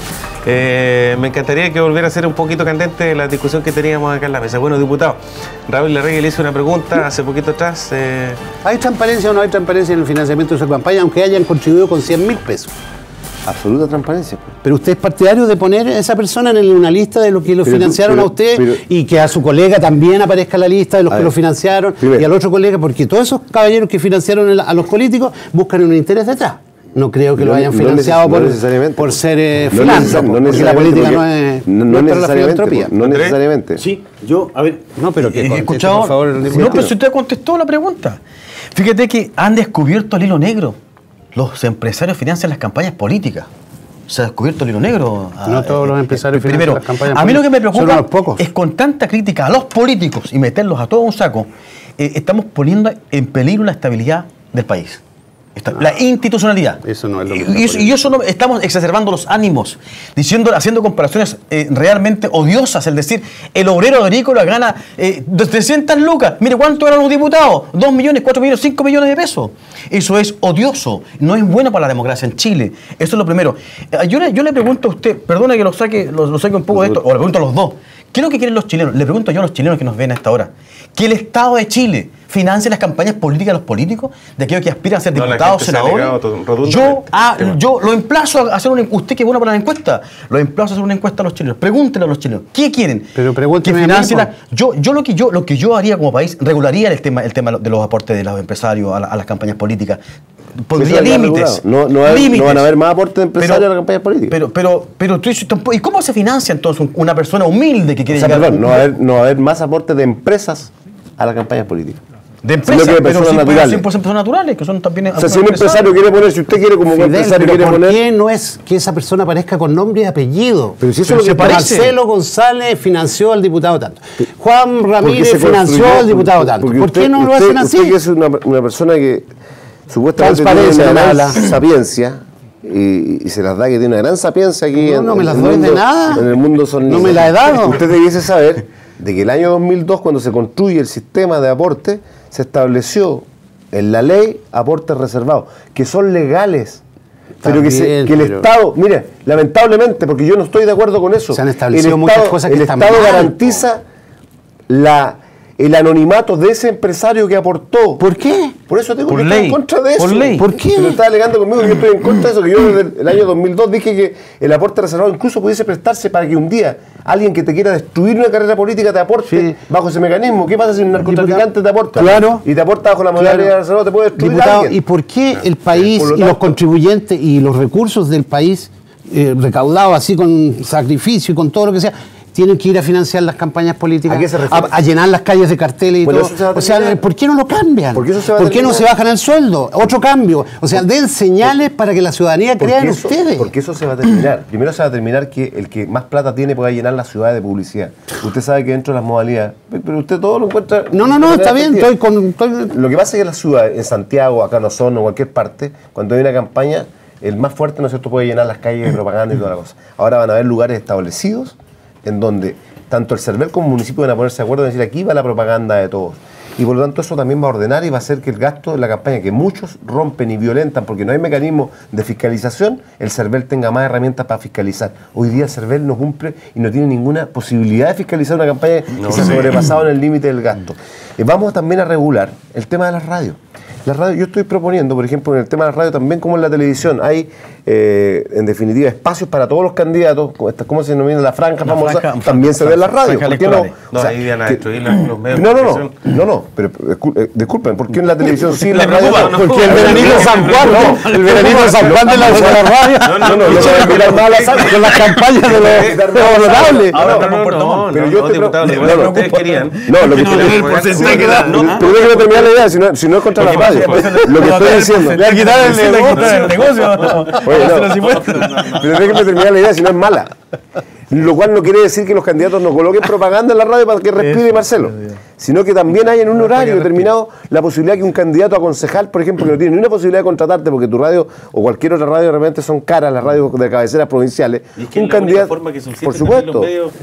Me encantaría que volviera a ser un poquito candente la discusión que teníamos acá en la mesa. Bueno, diputado, Raúl Larregui le hizo una pregunta hace poquito atrás. ¿Hay transparencia o no hay transparencia en el financiamiento de su campaña, aunque hayan contribuido con 100.000 pesos? Absoluta transparencia. Pero usted es partidario de poner a esa persona en una lista de los que lo financiaron a usted y que a su colega también aparezca en la lista de los que lo financiaron y al otro colega, porque todos esos caballeros que financiaron a los políticos buscan un interés detrás. No creo que lo hayan financiado por ser filántropos, porque la política no es la filantropía. No necesariamente. Sí, yo, a ver, no, pero que he escuchado, por favor, no, pero si usted contestó la pregunta. Fíjate que han descubierto el hilo negro. Los empresarios financian las campañas políticas. Se ha descubierto el hilo negro. No todos los empresarios financian las campañas políticas. A mí lo que me preocupa es con tanta crítica a los políticos y meterlos a todo un saco, estamos poniendo en peligro la estabilidad del país. La institucionalidad. Eso no es lo mismo. Y eso no, estamos exacerbando los ánimos, haciendo comparaciones realmente odiosas. Es decir, el obrero agrícola gana 300 lucas. Mire, ¿cuánto ganan los diputados? 2 millones, 4 millones, 5 millones de pesos. Eso es odioso. No es bueno para la democracia en Chile. Eso es lo primero. Yo le pregunto a usted, perdona que lo saque un poco de esto, o le pregunto a los dos. ¿Qué es lo que quieren los chilenos? Le pregunto yo a los chilenos que nos ven a esta hora. ¿Que el Estado de Chile financie las campañas políticas de los políticos? ¿De aquellos que aspiran a ser diputados, senadores? Yo lo emplazo a hacer una encuesta. Usted que es bueno para la encuesta, lo emplazo a hacer una encuesta a los chilenos. Pregúntenle a los chilenos, ¿qué quieren? Pero pregúntenme que financie lo que yo haría como país, regularía el tema de los aportes de los empresarios a las campañas políticas. Pondría límites. No van a haber más aportes de empresarios a las campañas políticas. Pero ¿y cómo se financia entonces una persona humilde que quiere llegar? Perdón, no va a haber más aportes de empresas a las campañas políticas. De empresas, pero 100% personas naturales, que son también... O sea, si un empresario quiere poner, si usted quiere como empresario quiere poner... ¿Por qué no es que esa persona aparezca con nombre y apellido? Pero si eso es lo que parece. Marcelo González financió al diputado tanto. Juan Ramírez financió al diputado tanto. ¿Por qué no lo hacen así? Usted que es una persona que supuestamente tiene una gran sapiencia y se las da, que tiene una gran sapiencia aquí no me las doy de nada. En el mundo son no me la he dado. Usted debiese saber de que el año 2002, cuando se construye el sistema de aporte, se estableció en la ley aportes reservados, que son legales. Pero que el Estado, mire, lamentablemente, porque yo no estoy de acuerdo con eso, se han establecido muchas cosas que están mal. El Estado garantiza el anonimato de ese empresario que aportó. ¿Por qué? Por eso tengo que estar en contra de eso. Por ley. ¿Por qué? Pero está alegando conmigo que yo estoy en contra de eso, que yo desde el año 2002 dije que el aporte reservado incluso pudiese prestarse para que un día alguien que te quiera destruir una carrera política te aporte bajo ese mecanismo. ¿Qué pasa si un narcotraficante te aporta? Claro. Y te aporta bajo la modalidad reservada, te puede destruir a alguien. ¿Y por qué el país y los contribuyentes y los recursos del país recaudados así con sacrificio y con todo lo que sea, tienen que ir a financiar las campañas políticas, ¿a qué se refiere? a llenar las calles de carteles y todo? O sea, ¿por qué no lo cambian? ¿Por qué no se bajan el sueldo? Otro cambio. O sea, den señales para que la ciudadanía crea en ustedes. Porque eso se va a terminar. Primero se va a terminar que el que más plata tiene pueda llenar las ciudades de publicidad. Usted sabe que dentro de las modalidades, pero usted todo lo encuentra... No, está bien. Lo que pasa es que en las ciudades, en Santiago, acá en Osorno, en cualquier parte, cuando hay una campaña, el más fuerte, ¿no es cierto?, puede llenar las calles de propaganda y toda la cosa. Ahora van a haber lugares establecidos en donde tanto el CERVEL como el municipio van a ponerse de acuerdo en decir aquí va la propaganda de todos. y por lo tanto eso también va a ordenar y va a hacer que el gasto de la campaña, que muchos rompen y violentan porque no hay mecanismo de fiscalización, el CERVEL tenga más herramientas para fiscalizar. Hoy día el CERVEL no cumple y no tiene ninguna posibilidad de fiscalizar una campaña que se ha sobrepasado en el límite del gasto. Vamos también a regular el tema de las radios. La radio, yo estoy proponiendo, por ejemplo, en el tema de la radio, también como en la televisión, hay, en definitiva, espacios para todos los candidatos, ¿cómo se denomina? La franja famosa, también se ve en la radio. ¿Por qué no? No, ahí iban a destruir los medios. No, pero disculpen, ¿por qué en la televisión sí, en la radio no? Porque el veranito San Juan, no, el veranito San Juan de la radio, no pueden mirar mal a San con las campañas de los notables. No, pero yo diputado, lo que ustedes querían. No, lo que ustedes querían. Pero déjeme terminar la idea, si no es contra la radio. Lo que estoy diciendo. Le quitar el negocio. Oye, pero déjenme terminar la idea, si no es mala. Lo cual no quiere decir que los candidatos no coloquen propaganda en la radio para que respire Marcelo, sino que también hay en un horario determinado la posibilidad que un candidato a concejal, por ejemplo, que no tiene ni una posibilidad de contratarte porque tu radio o cualquier otra radio realmente son caras, las radios de cabeceras provinciales, y es que un candidato, por supuesto,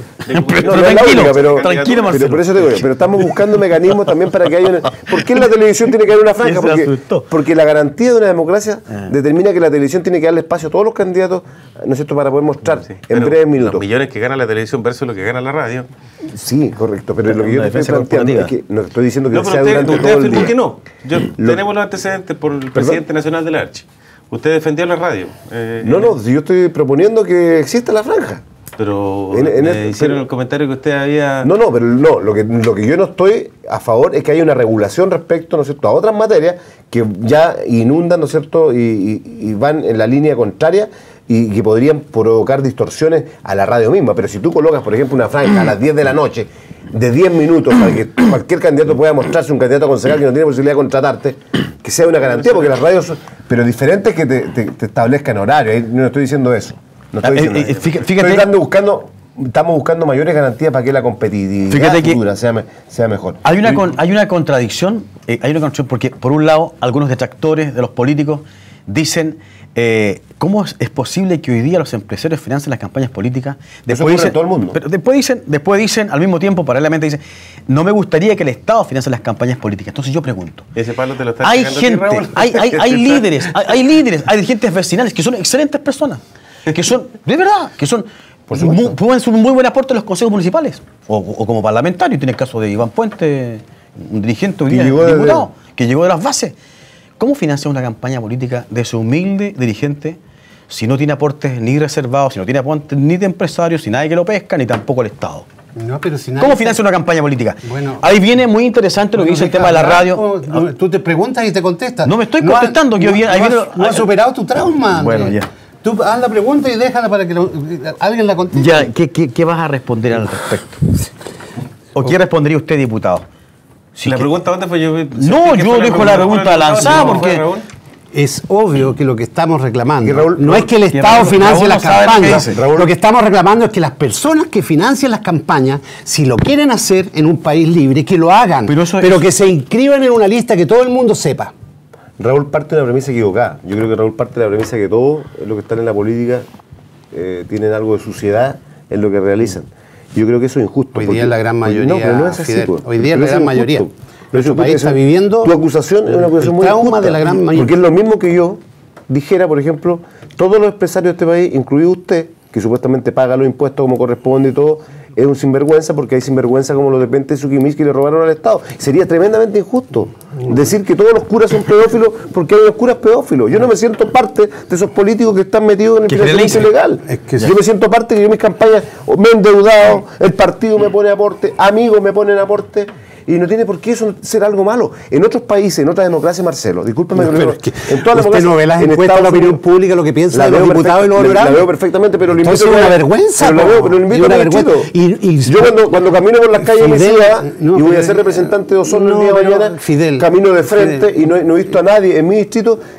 tranquilo, Marcelo. Por eso te digo, pero estamos buscando mecanismos también para que haya una... ¿Por qué en la televisión tiene que haber una franja? Porque la garantía de una democracia determina que la televisión tiene que darle espacio a todos los candidatos, ¿no es cierto?, para poder mostrar en breves minutos. Los millones que gana la televisión versus lo que gana la radio. Sí, correcto, pero lo que yo te estoy planteando es que no estoy diciendo que sea durante todo el día. ¿Por qué no? Tenemos los antecedentes por el presidente nacional de la Archi. Usted defendió la radio. No, yo estoy proponiendo que exista la franja. Pero hicieron el comentario que usted había... No, pero no, lo que yo no estoy a favor es que haya una regulación respecto, ¿no es cierto?, a otras materias que ya inundan, ¿no es cierto?, y van en la línea contraria y que podrían provocar distorsiones a la radio misma. Pero si tú colocas, por ejemplo, una franja a las 10 de la noche de 10 minutos para que cualquier candidato pueda mostrarse, un candidato a concejal que no tiene posibilidad de contratarte, que sea una garantía, porque las radios son... Pero diferente es que te establezcan horario, no estoy diciendo eso. No estoy diciendo fíjate, estamos buscando mayores garantías para que la competitividad futura sea mejor. Hay una contradicción, porque por un lado algunos detractores de los políticos dicen ¿cómo es posible que hoy día los empresarios financien las campañas políticas? Eso ocurre en todo el mundo. Pero después dicen, al mismo tiempo, paralelamente dicen, no me gustaría que el Estado financie las campañas políticas. Entonces yo pregunto, ese palo te lo está hay gente, hay líderes, hay dirigentes vecinales que son excelentes personas, que son, de verdad, que son pueden ser un muy buen aporte en los consejos municipales o como parlamentario. Tiene el caso de Iván Puente, un dirigente hoy día, diputado, que llegó de las bases. ¿Cómo financia una campaña política de su humilde dirigente si no tiene aportes ni reservados, si no tiene aportes ni de empresarios, si nadie que lo pesca, ni tampoco el Estado? No, pero si ¿Cómo financia una campaña política? Bueno, ahí viene muy interesante lo que dice el tema de la radio. Tú te preguntas y te contestas. No me estoy contestando. No has superado tu trauma. Bueno, ya. Tú haz la pregunta y déjala para que alguien la conteste. Ya, ¿qué vas a responder al respecto? ¿O qué respondería usted, diputado? Si la pregunta dónde fue yo. No, yo dejo la pregunta lanzada porque es obvio que lo que estamos reclamando Raúl, no es que el Estado financie las campañas. Raúl, lo que estamos reclamando es que las personas que financian las campañas, si lo quieren hacer en un país libre, que lo hagan, pero que se inscriban en una lista que todo el mundo sepa. Raúl parte de una premisa equivocada. Yo creo que Raúl parte de la premisa que todos los que están en la política tienen algo de suciedad en lo que realizan. Yo creo que eso es injusto. Hoy día es la gran mayoría. No, pero no es así. Fidel, hoy día es la gran mayoría. Nuestro país está viviendo. Tu acusación es una acusación muy injusta, de la gran mayoría. Porque es lo mismo que yo dijera, por ejemplo, todos los empresarios de este país, incluido usted, que supuestamente paga los impuestos como corresponde y todo, es un sinvergüenza porque hay sinvergüenza como los de Pente y Suquimich que le robaron al Estado. Sería tremendamente injusto decir que todos los curas son pedófilos porque hay unos curas pedófilos. Yo no me siento parte de esos políticos que están metidos en el financiamiento ilegal. Yo me siento parte que yo mis campañas me he endeudado, el partido me pone aporte, amigos me ponen aporte. Y no tiene por qué eso ser algo malo. En otros países, en otra democracia, Marcelo, discúlpame, pero es que en toda la democracia, no ve las encuestas de la opinión pública, lo que piensa de los diputados y los honorables. La veo perfectamente, pero lo invito a una vergüenza. Pero lo invito a yo cuando camino por las calles de mi ciudad y voy a ser representante de Osorno el día de mañana, camino de frente y no he visto a nadie en mi distrito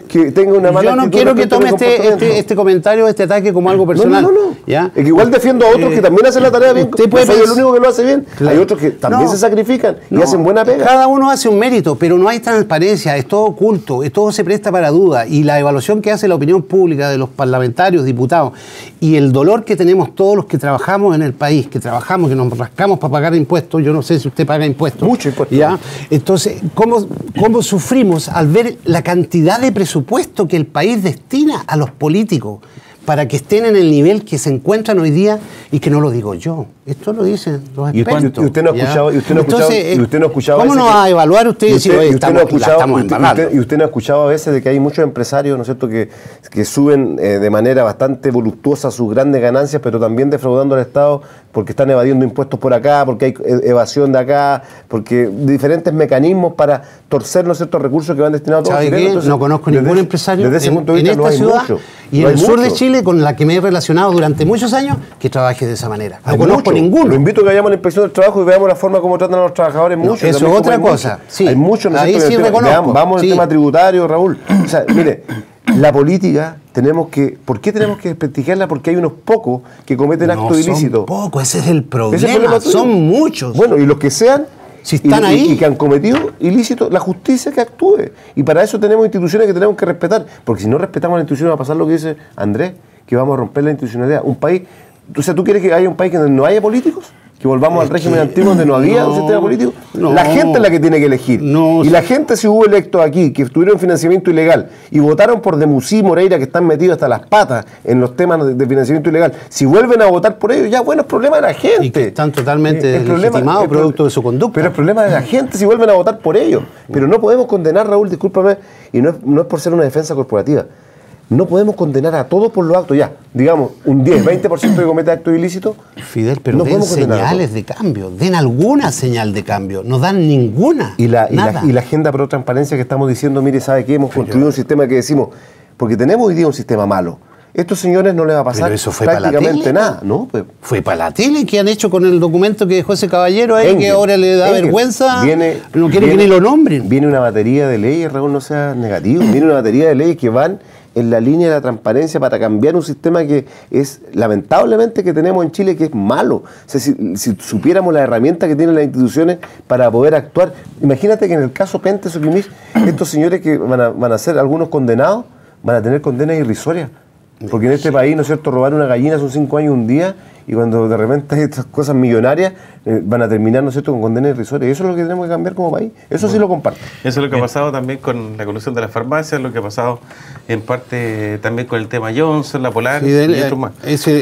que tenga una mala Yo no actitud quiero que respecto a tome mi comportamiento. este comentario, este ataque como algo personal. No. ¿Ya? Es que igual defiendo a otros que también hacen la tarea bien. Usted puede Soy el pensar- único que lo hace bien. Claro. Hay otros que también No. se sacrifican y No, hacen buena pega. Cada uno hace un mérito, pero no hay transparencia, es todo oculto, todo se presta para duda. Y la evaluación que hace la opinión pública de los parlamentarios, diputados, y el dolor que tenemos todos los que trabajamos en el país, que trabajamos, que nos rascamos para pagar impuestos, yo no sé si usted paga impuestos. Mucho impuesto. ¿Ya? Entonces, ¿cómo sufrimos al ver la cantidad de presupuesto que el país destina a los políticos para que estén en el nivel que se encuentran hoy día? Y que no lo digo yo, esto lo dicen los Y expertos. usted no ha ¿ya? escuchado, y usted no ha escuchado, Entonces, y usted no ha escuchado ¿cómo a veces no va a que- evaluar usted y decir, oye, y usted no ha escuchado, estamos embarrando? y usted no ha escuchado a veces de que hay muchos empresarios, ¿no es cierto?, que suben de manera bastante voluptuosa sus grandes ganancias, pero también defraudando al Estado porque están evadiendo impuestos por acá, porque hay evasión de acá, porque diferentes mecanismos para torcer, ¿no es cierto?, recursos que van destinados a todos ¿Sabe los qué? chilenos. Entonces, No conozco desde ningún ese- empresario desde ese punto de en vista no esta hay ciudad mucho, y no en hay el sur de mucho. Chile, con la que me he relacionado durante muchos años, que trabaje de esa manera. No Hay conozco mucho. ninguno. Lo invito a que vayamos a la inspección del trabajo y veamos la forma como tratan a los trabajadores. No, Mucho. eso También es otra como hay cosa. mucho. Sí. Hay mucho, ¿no es Ahí cierto? sí En el tema- reconozco. Vamos Sí. al tema tributario, Raúl. O sea, mire, la política ¿por qué tenemos que desprestigiarla? Porque hay unos pocos que cometen actos ilícitos. Son pocos, ese es el problema. Ese es el problema tuyo. Son muchos. Bueno, y los que sean, Si están ahí. y que han cometido ilícitos, la justicia que actúe. Y para eso tenemos instituciones que tenemos que respetar. Porque si no respetamos las instituciones va a pasar lo que dice Andrés, que vamos a romper la institucionalidad. Un país, o sea, ¿tú quieres que haya un país donde no haya políticos? ¿Que volvamos al régimen antiguo donde no había un sistema político? no. La gente es la que tiene que elegir. No, y la gente, si hubo electos aquí que tuvieron financiamiento ilegal y votaron por Demusí y Moreira, que están metidos hasta las patas en los temas de financiamiento ilegal, si vuelven a votar por ellos, ya bueno, es problema de la gente. Y que están totalmente El problema- legitimados el pro- producto de su conducta. Pero el problema de la gente si vuelven a votar por ellos. Pero no podemos condenar, Raúl, discúlpame, y no es por ser una defensa corporativa. No podemos condenar a todos por los actos, ya, digamos, un 10, 20% que comete actos ilícitos. Fidel, pero no den podemos condenar a todos. señales de cambio, den alguna señal de cambio, no dan ninguna. Y la nada. agenda pro transparencia que estamos diciendo, mire, ¿sabe qué? Hemos construido un sistema que decimos, porque tenemos hoy día un sistema malo. Estos señores no les va a pasar Pero eso fue para la prácticamente tele, nada, ¿no? Pues, Fue para la tele que han hecho con el documento que dejó ese caballero ahí, que ahora le da vergüenza, no quiere que ni lo nombren. Viene una batería de leyes, Raúl, no sea negativo, viene una batería de leyes que van en la línea de la transparencia para cambiar un sistema que es, lamentablemente, que tenemos en Chile, que es malo. O sea, si supiéramos la herramienta que tienen las instituciones para poder actuar. Imagínate que en el caso Pentes o Quimís, estos señores que van a ser algunos condenados, van a tener condenas irrisorias. Porque en este país, ¿no es cierto?, robar una gallina son 5 años un día, y cuando de repente hay estas cosas millonarias, van a terminar, ¿no es cierto?, con condenas irrisorias. Y eso es lo que tenemos que cambiar como país. Eso sí lo comparto. Eso es lo que ha pasado también con la colusión de las farmacias, lo que ha pasado en parte también con el tema Johnson, la Polar Fidel, y otros más.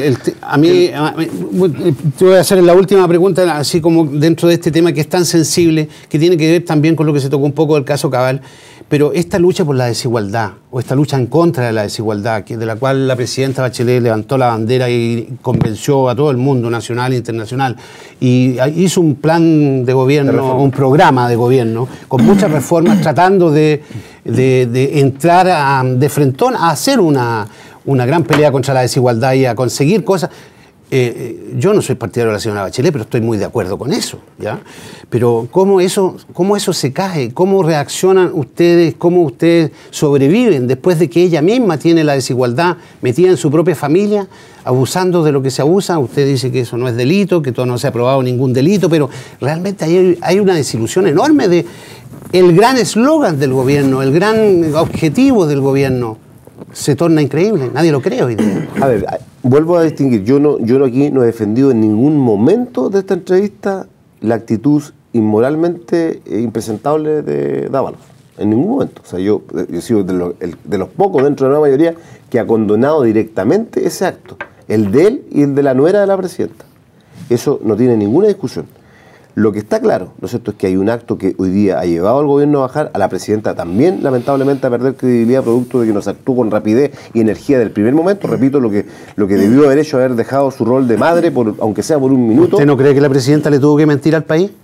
a mí, te voy a hacer la última pregunta, así como dentro de este tema que es tan sensible, que tiene que ver también con lo que se tocó un poco del caso Cabal, pero esta lucha por la desigualdad, o esta lucha en contra de la desigualdad, de la cual la presidenta Bachelet levantó la bandera y convenció a todo el mundo, nacional e internacional, y hizo un plan de gobierno, un programa de gobierno, con muchas reformas, tratando de entrar de frentón a hacer una gran pelea contra la desigualdad y a conseguir cosas. Yo no soy partidario de la señora Bachelet, pero estoy muy de acuerdo con eso, ¿ya? Pero ¿cómo eso se cae? ¿Cómo reaccionan ustedes? ¿Cómo ustedes sobreviven después de que ella misma tiene la desigualdad metida en su propia familia, abusando de lo que se abusa? Usted dice que eso no es delito, que todavía no se ha probado ningún delito, pero realmente hay una desilusión enorme de el gran eslogan del gobierno, el gran objetivo del gobierno. Se torna increíble, nadie lo cree hoy día. A ver, vuelvo a distinguir, yo aquí no he defendido en ningún momento de esta entrevista la actitud inmoralmente impresentable de Dávalos, en ningún momento. O sea, yo he sido de los pocos dentro de la mayoría que ha condenado directamente ese acto, el de él y el de la nuera de la presidenta. Eso no tiene ninguna discusión. Lo que está claro, ¿no es cierto?, es que hay un acto que hoy día ha llevado al gobierno a bajar, a la presidenta también, lamentablemente, a perder credibilidad producto de que nos actuó con rapidez y energía del primer momento. Repito, lo que debió haber hecho, haber dejado su rol de madre, aunque sea por un minuto. ¿Usted no cree que la presidenta le tuvo que mentir al país?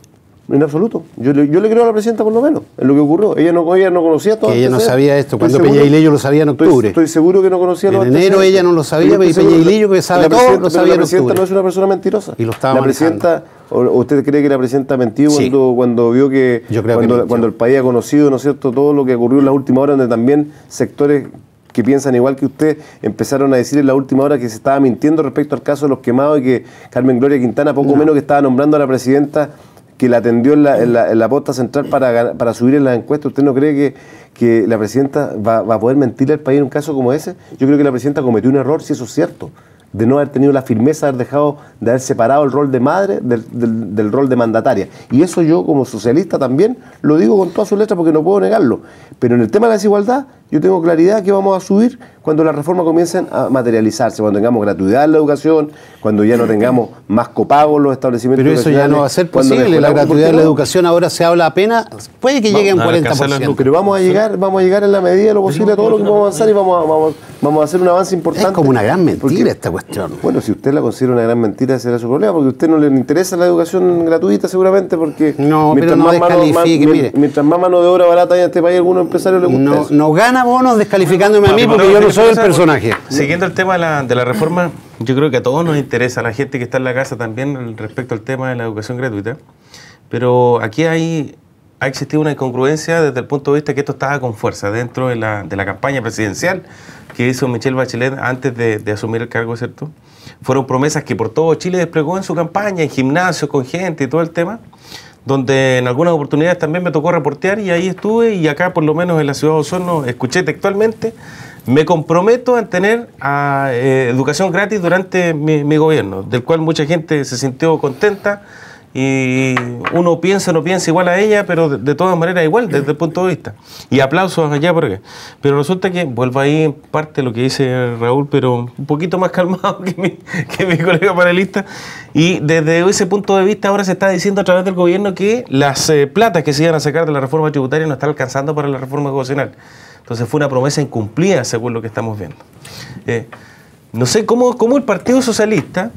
en absoluto. Yo le creo a la presidenta por lo menos, en lo que ocurrió. Ella no conocía todo. Que ella no sabía esto, cuando Estoy Peña seguro- Ilello lo sabía en octubre. Estoy seguro que no conocía los En enero antecedentes. ella no lo sabía, Yo estoy y Peña seguro Ilello, que sabe la todo, presidenta- lo sabía pero en la presidenta octubre. no es una persona mentirosa. Y lo estaba la manejando. presidenta, o ¿usted cree que la presidenta mintió Sí. cuando vio que, Yo creo que mintió. cuando el país ha conocido, ¿no es cierto?, todo lo que ocurrió en las últimas horas, donde también sectores que piensan igual que usted empezaron a decir en la última hora que se estaba mintiendo respecto al caso de los quemados y que Carmen Gloria Quintana, poco menos que estaba nombrando a la presidenta que la atendió en la posta central para subir en las encuestas? ¿Usted no cree que la presidenta va a poder mentirle al país en un caso como ese? Yo creo que la presidenta cometió un error, si eso es cierto, de no haber tenido la firmeza, de haber separado el rol de madre del rol de mandataria. Y eso yo, como socialista, también lo digo con todas sus letras porque no puedo negarlo. Pero en el tema de la desigualdad, yo tengo claridad que vamos a subir cuando las reformas comiencen a materializarse, cuando tengamos gratuidad en la educación, cuando ya no tengamos más copagos en los establecimientos. Pero eso ya no va a ser posible. La gratuidad de la educación ahora se habla apenas, puede que llegue a un 40%. Pero vamos a llegar en la medida de lo posible a todo lo que podamos avanzar y vamos a hacer un avance importante. Es como una gran mentira Porque- esta cuestión. Bueno, si usted la considera una gran mentira, será su problema, porque a usted no le interesa la educación gratuita seguramente, porque No, pero mientras no más descalifique, mire. mientras más mano de obra barata hay en este país, a algunos empresarios les gusta eso. No gana bonos descalificándome a mí porque yo no soy el personaje. Siguiendo el tema de la reforma, yo creo que a todos nos interesa, a la gente que está en la casa también, respecto al tema de la educación gratuita. Pero aquí ha existido una incongruencia desde el punto de vista que esto estaba con fuerza dentro de la campaña presidencial que hizo Michelle Bachelet antes de asumir el cargo, ¿cierto? Fueron promesas que por todo Chile desplegó en su campaña, en gimnasios, con gente y todo el tema, donde en algunas oportunidades también me tocó reportear y ahí estuve, y acá por lo menos en la ciudad de Osorno escuché textualmente: me comprometo a tener educación gratis durante mi gobierno, del cual mucha gente se sintió contenta, y uno piensa o no piensa igual a ella, pero de todas maneras igual desde el punto de vista. Y aplausos allá por qué. Pero resulta que, vuelvo ahí en parte lo que dice Raúl, pero un poquito más calmado que mi colega panelista, y desde ese punto de vista ahora se está diciendo a través del gobierno que las platas que se iban a sacar de la reforma tributaria no están alcanzando para la reforma constitucional. Entonces fue una promesa incumplida según lo que estamos viendo. No sé cómo el Partido Socialista,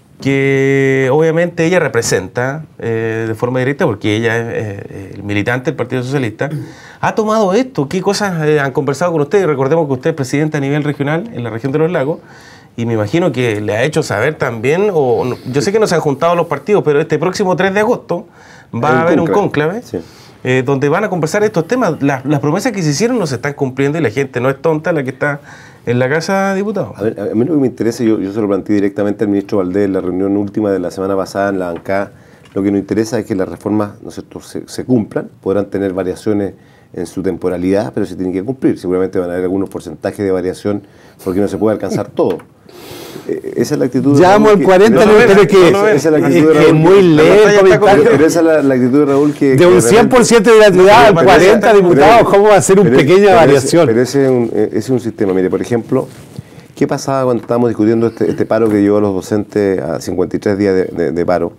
que obviamente ella representa de forma directa, porque ella es el militante del Partido Socialista, ha tomado esto. ¿Qué cosas han conversado con usted? Recordemos que usted es presidente a nivel regional en la región de los lagos, y me imagino que le ha hecho saber también, yo sé que no se han juntado los partidos, pero este próximo 3 de agosto va a haber un cónclave. Sí. Donde van a conversar estos temas. Las promesas que se hicieron no se están cumpliendo y la gente no es tonta la que está en la casa, diputado. A mí lo que me interesa, yo se lo planteé directamente al ministro Valdés en la reunión última de la semana pasada en la bancada. Lo que nos interesa es que las reformas, ¿no es cierto?, se cumplan. Podrán tener variaciones en su temporalidad, pero se tienen que cumplir. Seguramente van a haber algunos porcentajes de variación porque no se puede alcanzar todo. Esa es la actitud de ya Raúl. vamos al 40, pero que esa es la actitud de Raúl. Es muy lento. Pero esa es la actitud de Raúl que... De un 100% de gratuidad al 40 diputados, ¿cómo va a ser una pequeña variación? Pero ese es un sistema. Mire, por ejemplo, ¿qué pasaba cuando estábamos discutiendo este paro que llevó a los docentes a 53 días de paro?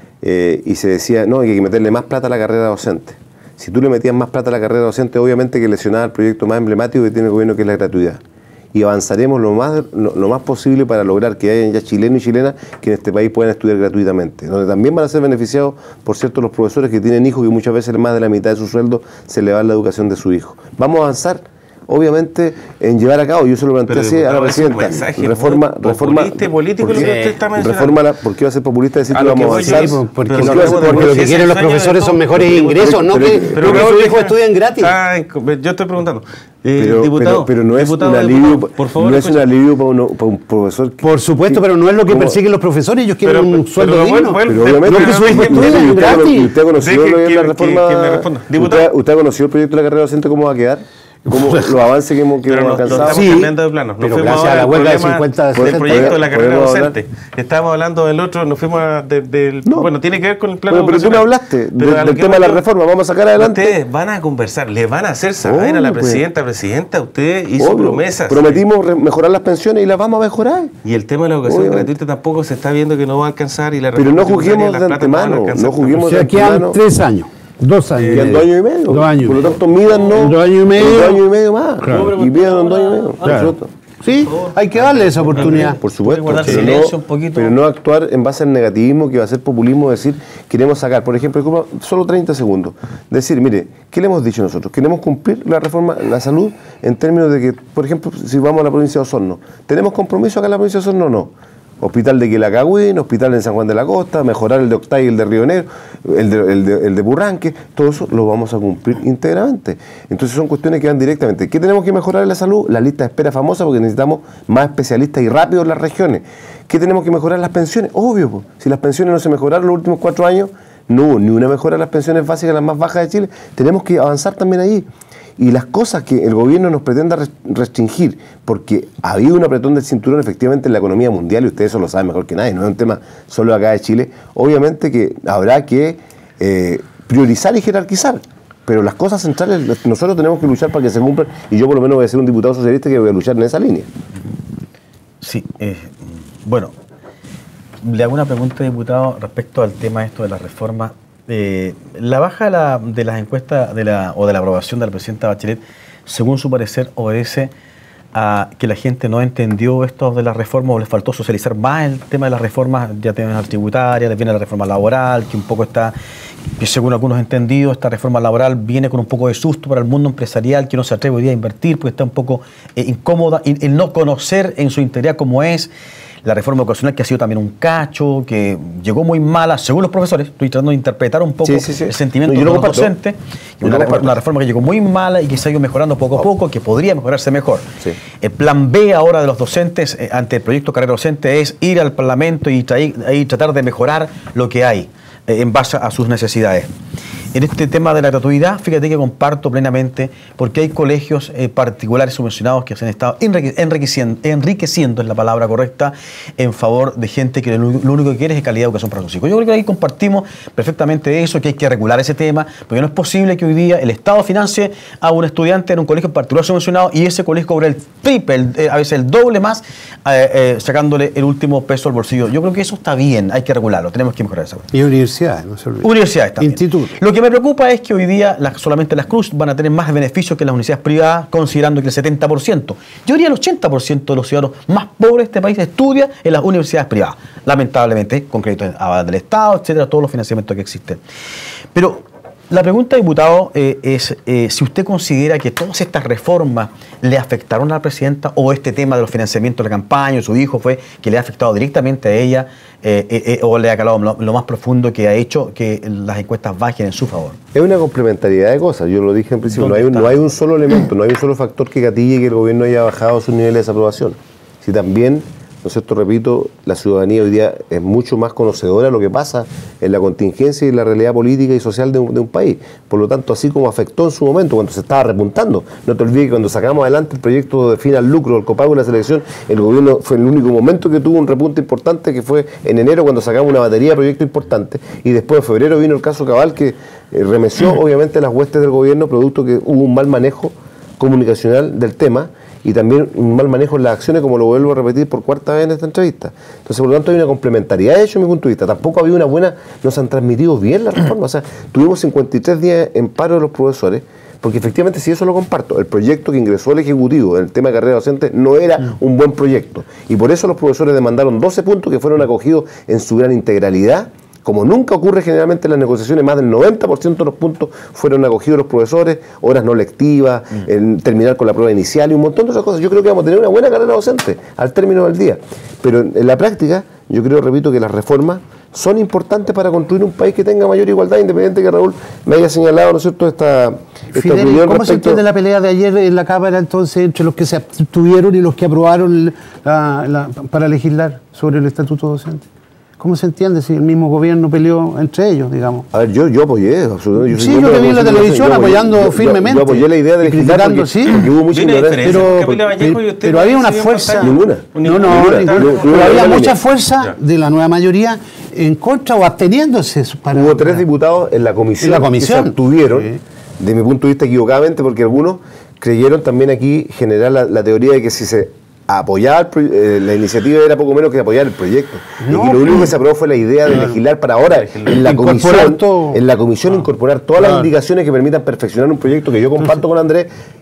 Y se decía, no, hay que meterle más plata a la carrera docente. Si tú le metías más plata a la carrera docente, obviamente que lesionaba el proyecto más emblemático que tiene el gobierno, que es la gratuidad. Y avanzaremos lo más posible para lograr que haya ya chilenos y chilenas que en este país puedan estudiar gratuitamente, donde también van a ser beneficiados, por cierto, los profesores que tienen hijos, que muchas veces más de la mitad de su sueldo se le va a la educación de su hijo. Vamos a avanzar, obviamente, en llevar a cabo, yo se lo planteé así a la presidenta, reforma político lo que usted está mencionando. Reforma, ¿por qué va a ser populista decir que vamos a avanzar? Porque lo que quieren los profesores son mejores ingresos, no que sus hijos estudien gratis. Yo estoy preguntando. Pero no es un alivio, por favor, no es un alivio para un profesor. Por supuesto, pero no es lo que persiguen los profesores. Ellos quieren un sueldo digno. Pero obviamente, no que su hijo estudie gratis. ¿Usted ha conocido la reforma? ¿Usted ha conocido el proyecto de la carrera docente cómo va a quedar? ¿Cómo los avances que hemos alcanzado? Sí, cambiando de plano. Pero gracias a la huelga de 50 del proyecto de la carrera docente. Estábamos hablando del otro, nos fuimos del... Bueno, tiene que ver con el plano. Pero tú me hablaste del tema de la reforma, vamos a sacar adelante. Ustedes van a conversar, le van a hacer saber a la presidenta, usted hizo promesas. Prometimos mejorar las pensiones y las vamos a mejorar. Y el tema de la educación gratuita tampoco se está viendo que no va a alcanzar. Pero no juguemos de antemano, no juguemos de antemano. Quedan 3 años. 2 años. Quedan 2 años y medio. 2 años. Por lo tanto, mídanos 2 años y medio. 2 años y medio más. Claro. Y mídanos 2 años y medio. Claro. Sí, hay que darle esa oportunidad. Por supuesto, guardar pero silencio un poquito. pero no actuar en base al negativismo, que va a ser populismo, decir, queremos sacar, por ejemplo, solo 30 segundos, decir, mire, ¿qué le hemos dicho nosotros? Queremos cumplir la reforma, la salud, en términos de que, por ejemplo, si vamos a la provincia de Osorno, ¿tenemos compromiso acá en la provincia de Osorno o no? Hospital de Quilacagüín, hospital en San Juan de la Costa, mejorar el de Octay y el de Río Negro, el de Burranque, todo eso lo vamos a cumplir íntegramente. Entonces son cuestiones que van directamente. ¿Qué tenemos que mejorar en la salud? La lista de espera famosa, porque necesitamos más especialistas y rápido en las regiones. ¿Qué tenemos que mejorar? Las pensiones. Obvio, pues, si las pensiones no se mejoraron los últimos 4 años, no hubo ni una mejora en las pensiones básicas, las más bajas de Chile, tenemos que avanzar también ahí. Y las cosas que el gobierno nos pretenda restringir, porque había un apretón del cinturón efectivamente en la economía mundial, y ustedes eso lo saben mejor que nadie, no es un tema solo acá de Chile, obviamente que habrá que priorizar y jerarquizar, pero las cosas centrales nosotros tenemos que luchar para que se cumplan, y yo por lo menos voy a ser un diputado socialista que voy a luchar en esa línea. Sí, bueno, le hago una pregunta, diputado, respecto al tema esto de la reforma. La baja de las encuestas o de la aprobación de la presidenta Bachelet, según su parecer, obedece a que la gente no entendió esto de la reforma o les faltó socializar más el tema de las reformas, ya tienen la tributaria, les viene la reforma laboral, que un poco está, que según algunos entendidos, esta reforma laboral viene con un poco de susto para el mundo empresarial que no se atreve hoy día a invertir porque está un poco incómoda, el no conocer en su integridad cómo es. La reforma educacional, que ha sido también un cacho, que llegó muy mala, según los profesores, estoy tratando de interpretar un poco el sentimiento de los docentes, una reforma que llegó muy mala y que se ha ido mejorando poco a poco, que podría mejorarse mejor. Sí. El plan B ahora de los docentes, ante el proyecto Carrera Docente, es ir al Parlamento y tratar de mejorar lo que hay en base a sus necesidades. En este tema de la gratuidad, fíjate que comparto plenamente, porque hay colegios particulares subvencionados que se han estado enriqueciendo, es la palabra correcta, en favor de gente que lo único que quiere es calidad de educación para sus hijos. Yo creo que ahí compartimos perfectamente eso, que hay que regular ese tema, porque no es posible que hoy día el Estado financie a un estudiante en un colegio particular subvencionado y ese colegio cobre el triple, a veces el doble más, sacándole el último peso al bolsillo. Yo creo que eso está bien, hay que regularlo, tenemos que mejorar esa. Y universidades, no se olvide. Universidades también. Institutos. Lo que me preocupa es que hoy día solamente las CRUZ van a tener más beneficios que las universidades privadas, considerando que el 70%, yo diría el 80% de los ciudadanos más pobres de este país estudia en las universidades privadas, lamentablemente, con créditos del Estado, etcétera, todos los financiamientos que existen. Pero la pregunta, diputado, es si usted considera que todas estas reformas le afectaron a la presidenta, o este tema de los financiamientos de la campaña, de su hijo, fue que le ha afectado directamente a ella, o le ha calado lo más profundo que ha hecho que las encuestas bajen en su favor. Es una complementariedad de cosas, yo lo dije en principio, no hay un solo elemento, no hay un solo factor que gatille que el gobierno haya bajado sus niveles de desaprobación. Si también, ¿no es cierto?, repito, la ciudadanía hoy día es mucho más conocedora de lo que pasa en la contingencia y la realidad política y social de un país. Por lo tanto, así como afectó en su momento cuando se estaba repuntando, no te olvides que cuando sacamos adelante el proyecto de fin al lucro, el copago y la selección, el gobierno fue el único momento que tuvo un repunte importante, que fue en enero cuando sacamos una batería de proyectos importantes, y después en febrero vino el caso Cabal, que remeció obviamente las huestes del gobierno, producto que hubo un mal manejo comunicacional del tema, y también un mal manejo en las acciones, como lo vuelvo a repetir por cuarta vez en esta entrevista. Entonces, por lo tanto, hay una complementariedad de hecho, en mi punto de vista. Tampoco había una buena, no se han transmitido bien las reformas. O sea, tuvimos 53 días en paro de los profesores, porque efectivamente, si eso lo comparto, el proyecto que ingresó el Ejecutivo en el tema de carrera docente no era un buen proyecto. Y por eso los profesores demandaron 12 puntos que fueron acogidos en su gran integralidad. Como nunca ocurre generalmente en las negociaciones, más del 90% de los puntos fueron acogidos los profesores, horas no lectivas, terminar con la prueba inicial y un montón de otras cosas. Yo creo que vamos a tener una buena carrera docente al término del día. Pero en la práctica, yo creo, repito, que las reformas son importantes para construir un país que tenga mayor igualdad, independiente que Raúl me haya señalado, ¿no es cierto?, esta Fidel, opinión. ¿Cómo se entiende la pelea de ayer en la Cámara entonces entre los que se abstuvieron y los que aprobaron para legislar sobre el estatuto docente? ¿Cómo se entiende si el mismo gobierno peleó entre ellos, digamos? A ver, yo apoyé, absolutamente. Sí, yo te vi en la televisión apoyando firmemente. Yo apoyé la idea de legislar porque hubo mucha ignorancia. Pero había una fuerza... Ninguna. Pero había mucha fuerza de la nueva mayoría en contra o absteniéndose. Hubo 3 diputados en la comisión que se abstuvieron, de mi punto de vista equivocadamente, porque algunos creyeron también aquí generar la teoría de que si se apoyar la iniciativa era poco menos que apoyar el proyecto. No, y lo único que se aprobó fue la idea de legislar para ahora en la comisión incorporar todas las indicaciones que permitan perfeccionar un proyecto que yo comparto con Andrés,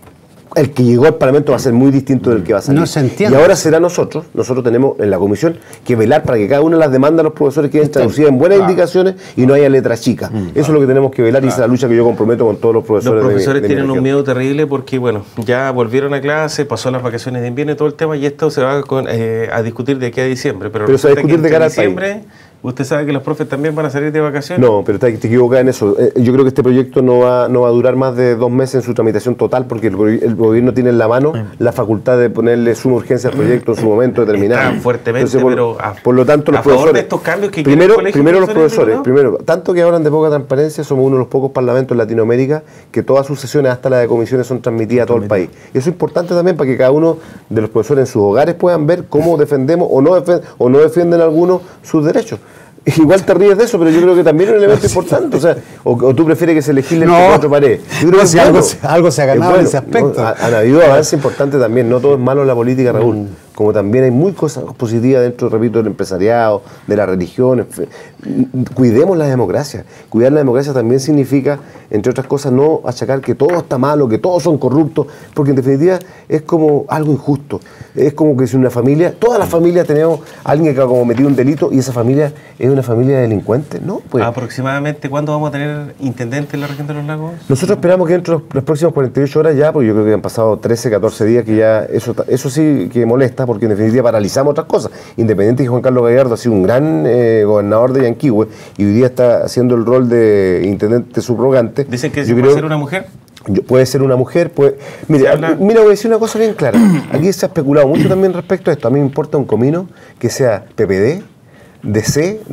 el que llegó al Parlamento va a ser muy distinto del que va a salir. No se entiende. Y ahora será nosotros tenemos en la comisión que velar para que cada una de las demandas de los profesores queden traducidas en buenas indicaciones y no haya letras chicas. Eso es lo que tenemos que velar y esa es la lucha que yo comprometo con todos los profesores. Los profesores de mi tienen un región. miedo terrible porque, bueno, ya volvieron a clase, pasó las vacaciones de invierno y todo el tema, y esto se va a discutir de aquí a diciembre. Pero se va a discutir de cara al país. diciembre, usted sabe que los profes también van a salir de vacaciones. No, pero te equivocas en eso. Yo creo que este proyecto no va a durar más de 2 meses en su tramitación total porque el gobierno tiene en la mano la facultad de ponerle suma urgencia al proyecto en su momento determinado. Están fuertemente, Entonces, pero por lo tanto, los a favor profesores, de estos cambios que quiere el colegio primero de los profesores, diputados. tanto que hablan de poca transparencia, somos uno de los pocos parlamentos en Latinoamérica que todas sus sesiones, hasta las de comisiones, son transmitidas a todo el país. Y eso es importante también para que cada uno de los profesores en sus hogares puedan ver cómo defendemos o no defienden algunos sus derechos. Igual te ríes de eso, pero yo creo que también es un elemento importante. O sea, o tú prefieres que se legisle entre 4 paredes. Yo creo que si algo se ha ganado en ese aspecto. Han habido avances importantes también. No todo es malo en la política, Raúl. Como también hay muy cosas positivas dentro, repito, del empresariado, de la religión. Cuidemos la democracia. Cuidar la democracia también significa, entre otras cosas, no achacar que todo está malo, que todos son corruptos, porque en definitiva es como algo injusto. Es como que si una familia, todas las familias tenemos a alguien que ha cometido un delito y esa familia es una familia de delincuentes, ¿no? Pues, ¿Aproximadamente cuándo vamos a tener intendente en la región de los lagos? nosotros esperamos que dentro de las próximas 48 horas ya, porque yo creo que han pasado 13, 14 días que ya eso sí que molesta, porque en definitiva paralizamos otras cosas. Independiente que Juan Carlos Gallardo ha sido un gran gobernador de Yanquihue y hoy día está haciendo el rol de intendente subrogante. Dicen que yo puede ser una mujer. Puede ser una mujer, mira, voy a decir una cosa bien clara. Aquí se ha especulado mucho también respecto a esto. A mí me importa un comino que sea PPD, DC,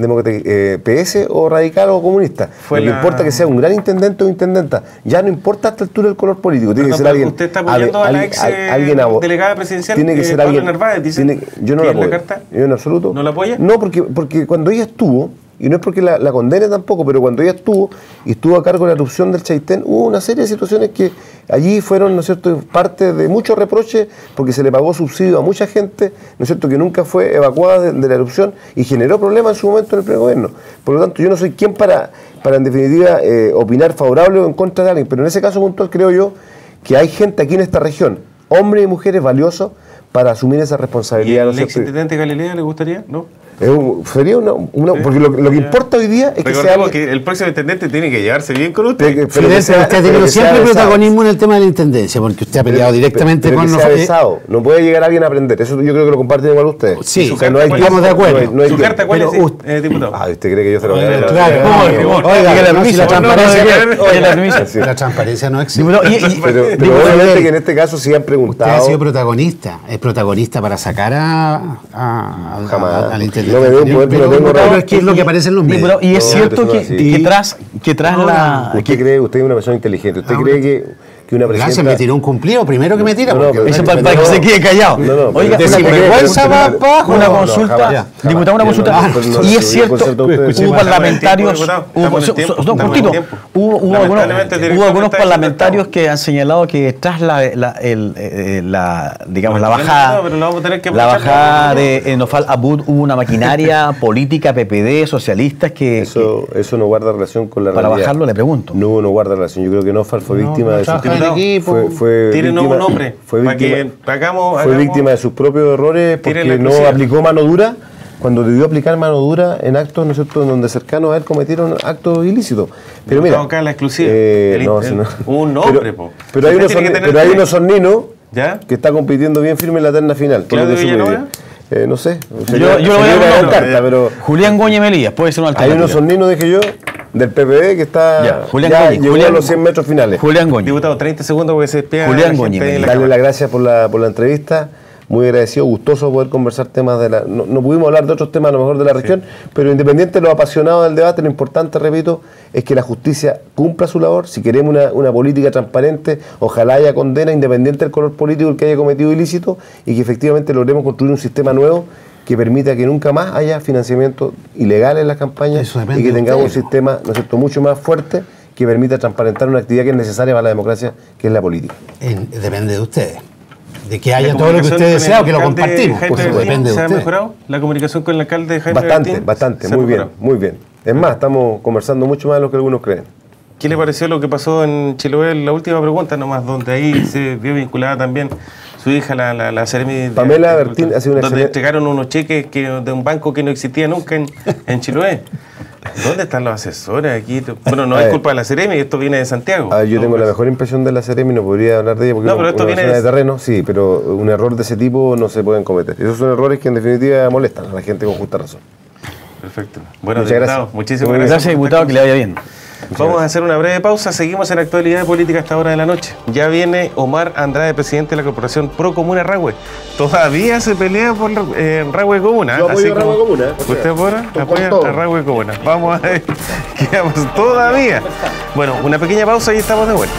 PS o radical o comunista. Lo que importa que sea un gran intendente o intendenta. Ya no importa a esta altura el color político. Tiene que ser alguien. Usted está apoyando a la ex delegada presidencial. Tiene que ser alguien. Narváez, dice, yo no la apoyo. ¿La carta? Yo en absoluto. ¿No la apoya? No, porque cuando ella estuvo, y no es porque la condene tampoco, pero cuando ella estuvo a cargo de la erupción del Chaitén, hubo una serie de situaciones que allí fueron, ¿no es cierto?, parte de muchos reproches, porque se le pagó subsidio a mucha gente, ¿no es cierto?, que nunca fue evacuada de la erupción y generó problemas en su momento en el pregobierno. Por lo tanto, yo no soy quien para en definitiva, opinar favorable o en contra de alguien, pero en ese caso puntual creo yo que hay gente aquí en esta región, hombres y mujeres valiosos, para asumir esa responsabilidad. ¿Y el ex intendente Galilea le gustaría? ¿No? Sería porque lo que importa hoy día es que sea Recordemos que el próximo intendente tiene que llevarse bien con usted. Fidel, usted ha tenido siempre protagonismo en el tema de la intendencia, porque usted ha peleado directamente con nosotros. No puede llegar alguien a aprender. Eso yo creo que lo comparten igual ustedes. Sí, estamos de acuerdo. ¿Su carta cuál es, diputado? ¿Usted cree que yo se lo voy a dar? Claro, la transparencia no existe. Pero obviamente que en este caso sí han preguntado. Usted ha sido protagonista. Es protagonista para sacar al intendente. No me veo un poder que no tengo. Es que es lo que aparece en los medios. Y es cierto que tras la... ¿Usted cree? Usted es una persona inteligente. ¿Usted cree que una presidenta... Gracias, me tiró un cumplido primero que me tira. Eso para que se quede callado. Oiga, una consulta, diputado, una consulta. Y es cierto, hubo parlamentarios, hubo algunos parlamentarios que han señalado que tras digamos, la bajada de Nofal Abud hubo una maquinaria política, PPD, socialistas que... Eso no guarda relación con la realidad. Para bajarlo le pregunto. No guarda relación. Yo creo que Nofal fue víctima de sus equipo. Tírenos un nombre. Fue víctima de sus propios errores porque no aplicó mano dura cuando debió aplicar mano dura en actos, ¿no es cierto?, en donde cercanos a él cometieron actos ilícitos. Pero mira, acá la exclusiva. Un nombre, pero hay unos sorninos que está compitiendo bien firme en la terna final. No sé. Yo lo voy a dar carta, pero Julián Goñi Melías puede ser una alternativa. Hay unos sorninos, dije yo, del PPD que está llegó a los 100 metros finales. Julián Goñi. Diputado, 30 segundos porque se despega. Julián Goñi. Darle las gracias por la entrevista. Muy agradecido, gustoso poder conversar temas de la... No pudimos hablar de otros temas a lo mejor de la región, pero independiente de lo apasionado del debate, lo importante, repito, es que la justicia cumpla su labor. Si queremos una política transparente, ojalá haya condena independiente del color político el que haya cometido ilícito y que efectivamente logremos construir un sistema nuevo que permita que nunca más haya financiamiento ilegal en las campañas y que tengamos un sistema, ¿no es cierto?, mucho más fuerte que permita transparentar una actividad que es necesaria para la democracia, que es la política. Depende de ustedes. De que haya todo lo que usted desea o que lo compartimos. Depende ¿Se ha mejorado la comunicación con el alcalde Jaime Bertín? Bastante, muy bien. Es más, estamos conversando mucho más de lo que algunos creen. ¿Qué le pareció lo que pasó en Chiloé? La última pregunta nomás, donde ahí se vio vinculada también su hija, la Seremi. Pamela Bertín ha sido una donde entregaron unos cheques de un banco que no existía nunca en Chiloé. ¿Dónde están los asesores aquí? Bueno, no es culpa de la Seremi, esto viene de Santiago. Yo tengo la mejor impresión de la Seremi, no podría hablar de ella porque pero esto viene de terreno, sí, pero un error de ese tipo no se pueden cometer. Esos son errores que en definitiva molestan a la gente con justa razón. Perfecto. Bueno, muchas diputado, gracias. Muchísimas gracias. Gracias, diputado, que le vaya bien. Vamos a hacer una breve pausa, seguimos en actualidad política a esta hora de la noche. Ya viene Omar Andrade, presidente de la Corporación Pro Comuna Rahue. Todavía se pelea por Rahue Comuna. Yo apoyo a Rahue Comuna. ¿Usted apoya a Rahue Comuna? Vamos a ver, quedamos todavía. Bueno, una pequeña pausa y estamos de vuelta.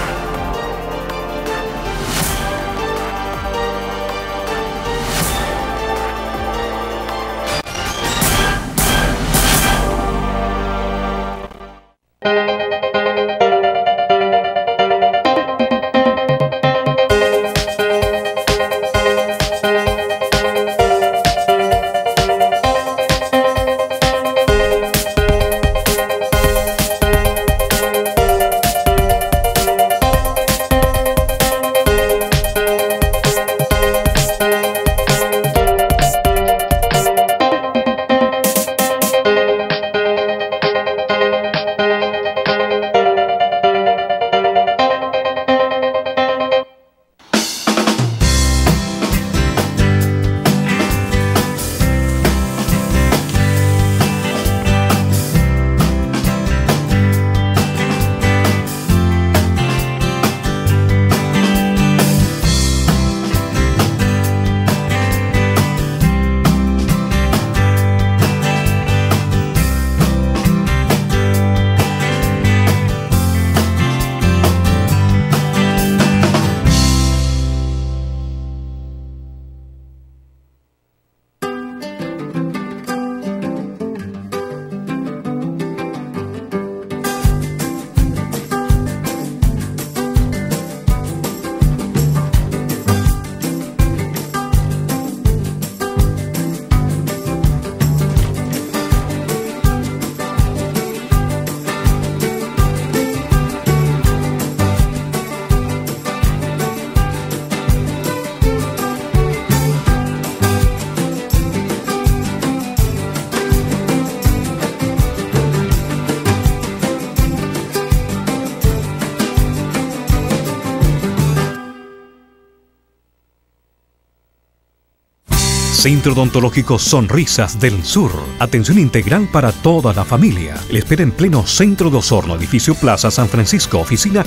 Centro Odontológico Sonrisas del Sur. Atención integral para toda la familia. Le espera en pleno centro de Osorno, edificio Plaza San Francisco, oficina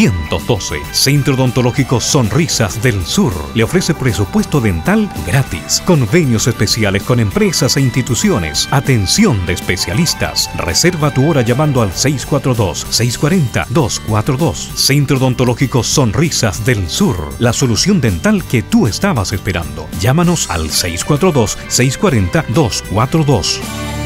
312. Centro Odontológico Sonrisas del Sur. Le ofrece presupuesto dental gratis. Convenios especiales con empresas e instituciones. Atención de especialistas. Reserva tu hora llamando al 642-640-242. Centro Odontológico Sonrisas del Sur. La solución dental que tú estabas esperando. Llámanos al 642-640-242.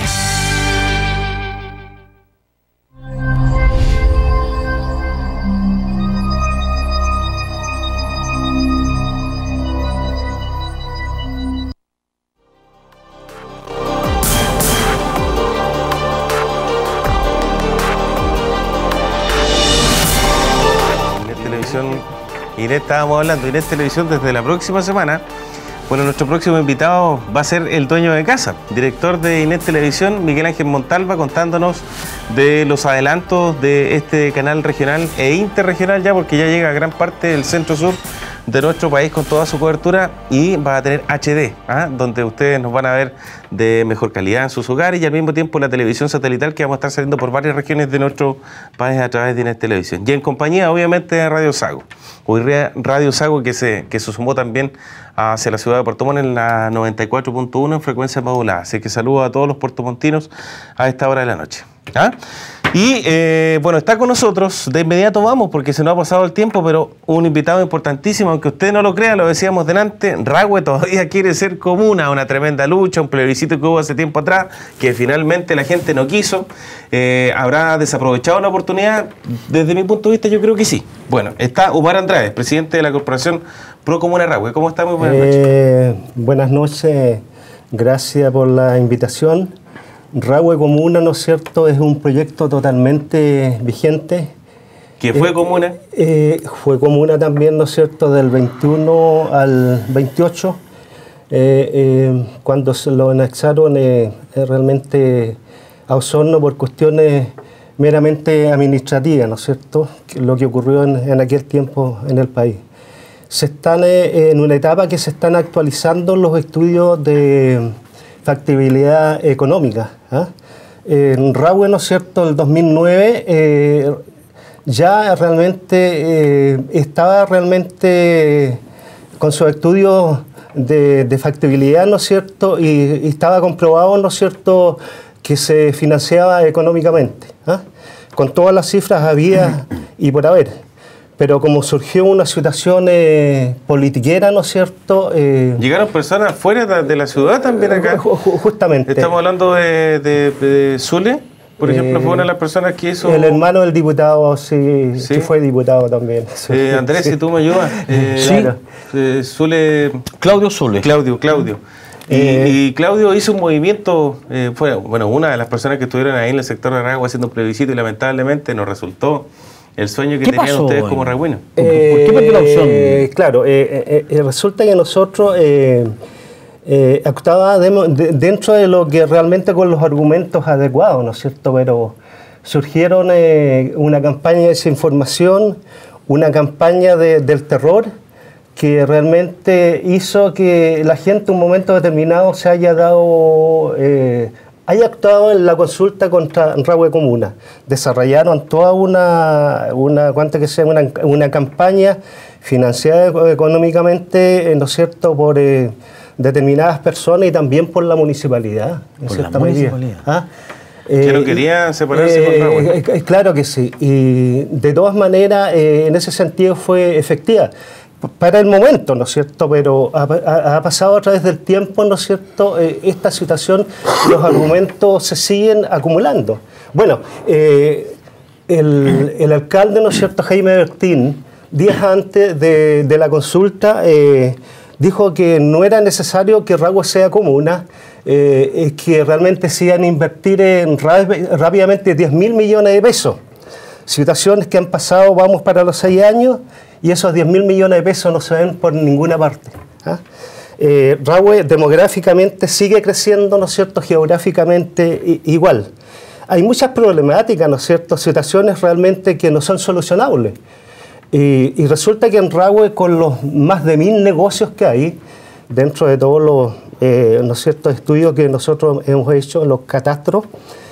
Inés, estábamos hablando, Inés Televisión desde la próxima semana. Bueno, nuestro próximo invitado va a ser el dueño de casa, director de Inés Televisión, Miguel Ángel Montalva, contándonos de los adelantos de este canal regional e interregional ya, porque ya llega a gran parte del centro-sur de nuestro país con toda su cobertura y va a tener HD, donde ustedes nos van a ver de mejor calidad en sus hogares y al mismo tiempo la televisión satelital que vamos a estar saliendo por varias regiones de nuestro país a través de Inés Televisión. Y en compañía, obviamente, de Radio Sago. Hoy Radio Sago que se sumó también hacia la ciudad de Puerto Montt en la 94.1 en frecuencia modulada. Así que saludo a todos los puertomontinos a esta hora de la noche. Y bueno, está con nosotros, de inmediato vamos, porque se nos ha pasado el tiempo, pero un invitado importantísimo, aunque usted no lo crea, lo decíamos delante, Rahue todavía quiere ser comuna, una tremenda lucha, un plebiscito que hubo hace tiempo atrás, que finalmente la gente no quiso. ¿Habrá desaprovechado la oportunidad? Desde mi punto de vista yo creo que sí. Bueno, está Omar Andrade, presidente de la Corporación Pro Comuna Rahue. ¿Cómo está? Muy buenas noches. Buenas noches, gracias por la invitación. Rahue Comuna, ¿no es cierto?, es un proyecto totalmente vigente ¿Que fue comuna? Fue comuna también, ¿no es cierto?, del 21 al 28, cuando se lo anexaron realmente a Osorno por cuestiones meramente administrativas, ¿no es cierto?, lo que ocurrió en aquel tiempo en el país. Se están en una etapa que se están actualizando los estudios de factibilidad económica. En Rahue, ¿no es cierto?, el 2009 ya realmente estaba realmente con sus estudios de factibilidad, ¿no es cierto?, y estaba comprobado, ¿no es cierto?, que se financiaba económicamente, con todas las cifras había y por haber. Pero como surgió una situación politiquera, ¿no es cierto? ¿Llegaron personas fuera de la ciudad también acá? Justamente. Estamos hablando de Zule, por ejemplo, fue una de las personas que hizo... El hermano del diputado, sí, que fue diputado también. Andrés, si tú me ayudas. Claro. Zule... Claudio Zule. Claudio. Y Claudio hizo un movimiento, fue una de las personas que estuvieron ahí en el sector de Rahue haciendo un plebiscito y lamentablemente no resultó el sueño que tenían ustedes como rahueños. ¿Por qué perdió la opción? Claro, resulta que nosotros actuábamos dentro de lo que realmente con los argumentos adecuados, ¿no es cierto? Pero surgieron una campaña de desinformación, una campaña del terror, que realmente hizo que la gente en un momento determinado se haya actuado en la consulta contra Rahue Comuna. Desarrollaron toda una campaña financiada económicamente, ¿no es cierto?, por determinadas personas y también por la municipalidad, en cierta medida. Que no quería separarse con Rahue. Claro que sí, y de todas maneras en ese sentido fue efectiva. Para el momento, ¿no es cierto?, pero ha pasado a través del tiempo, ¿no es cierto?, esta situación, los argumentos se siguen acumulando. Bueno, el alcalde, ¿no es cierto?, Jaime Bertín, días antes de la consulta, dijo que no era necesario que Rahue sea comuna, que realmente se iban a invertir rápidamente 10.000 millones de pesos. Situaciones que han pasado, vamos para los 6 años, y esos 10.000 millones de pesos no se ven por ninguna parte. Rahue demográficamente sigue creciendo, ¿no es cierto?, geográficamente igual. Hay muchas problemáticas, ¿no es cierto?, situaciones realmente que no son solucionables. Y resulta que en Rahue, con los más de 1.000 negocios que hay, dentro de todos los ¿no es cierto?, estudios que nosotros hemos hecho, los catastros,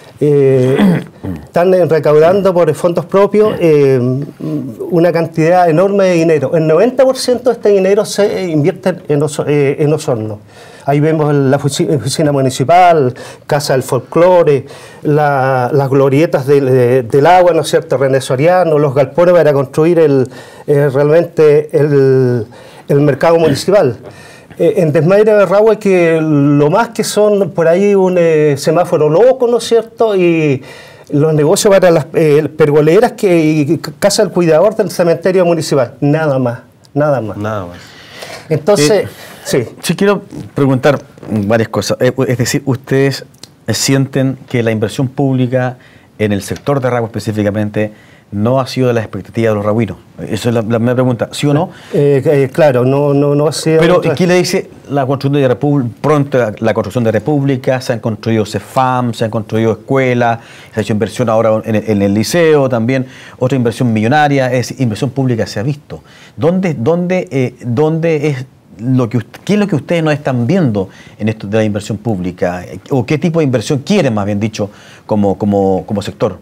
están recaudando por fondos propios una cantidad enorme de dinero. El 90% de este dinero se invierte en Osorno. Ahí vemos la oficina municipal, Casa del Folclore, las glorietas del agua, ¿no es cierto?, René Soriano, los galpones para construir realmente el mercado municipal. En Desmaire de Rahue, que lo más que son por ahí un semáforo loco, ¿no es cierto?, y los negocios para las pergoleras y casa del cuidador del cementerio municipal. Nada más. Entonces, sí. Sí, quiero preguntar varias cosas. Es decir, ¿ustedes sienten que la inversión pública en el sector de Rahue específicamente no ha sido de las expectativas de los rahuinos? Esa es la primera pregunta. ¿Sí o no? Claro, no ha sido... Pero, ¿qué le dice la construcción de pronto la construcción de república? Se han construido CEFAM, se han construido escuelas, se ha hecho inversión ahora en el liceo también, otra inversión millonaria, es decir, inversión pública se ha visto. ¿Dónde es qué es lo que ustedes no están viendo en esto de la inversión pública? ¿O qué tipo de inversión quieren, más bien dicho, como sector?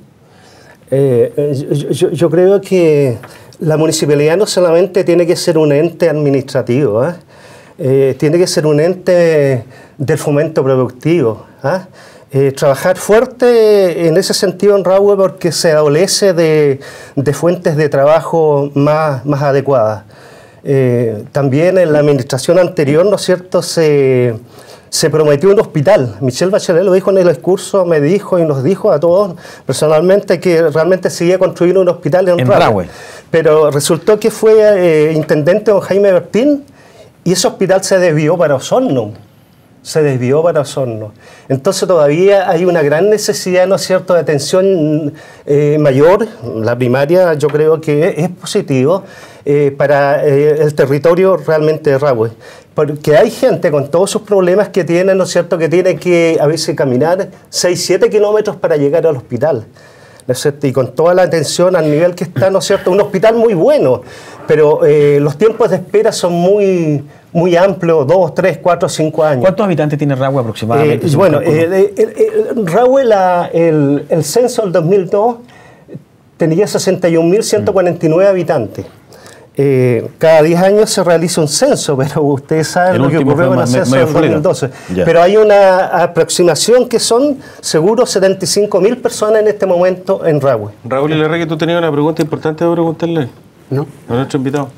Yo creo que la municipalidad no solamente tiene que ser un ente administrativo, tiene que ser un ente del fomento productivo. Trabajar fuerte en ese sentido en Rahue, porque se adolece de fuentes de trabajo más adecuadas. También en la administración anterior, ¿no es cierto?, se prometió un hospital. Michelle Bachelet lo dijo en el discurso, me dijo y nos dijo a todos personalmente que realmente se iba a construir un hospital en Rahue. Pero resultó que fue intendente don Jaime Bertín y ese hospital se desvió para Osorno. se desvió para Osorno. Entonces todavía hay una gran necesidad, ¿no es cierto?, de atención mayor. La primaria yo creo que es positivo para el territorio realmente de Rahue. Porque hay gente con todos sus problemas que tiene, ¿no es cierto?, que tiene que a veces caminar 6-7 kilómetros para llegar al hospital, ¿no es cierto? Y con toda la atención al nivel que está, ¿no es cierto?, un hospital muy bueno, pero los tiempos de espera son muy amplios, 2, 3, 4, 5 años. ¿Cuántos habitantes tiene Rahue aproximadamente? Bueno, Rahue, el censo del 2002 tenía 61.149 habitantes. Cada 10 años se realiza un censo, pero ustedes saben lo que ocurrió con el censo del 2012. Pero hay una aproximación que son seguro 75.000 personas en este momento en Rahue. Raúl Ilarregui, tú tenías una pregunta importante de preguntarle. ¿No? A nuestro invitado.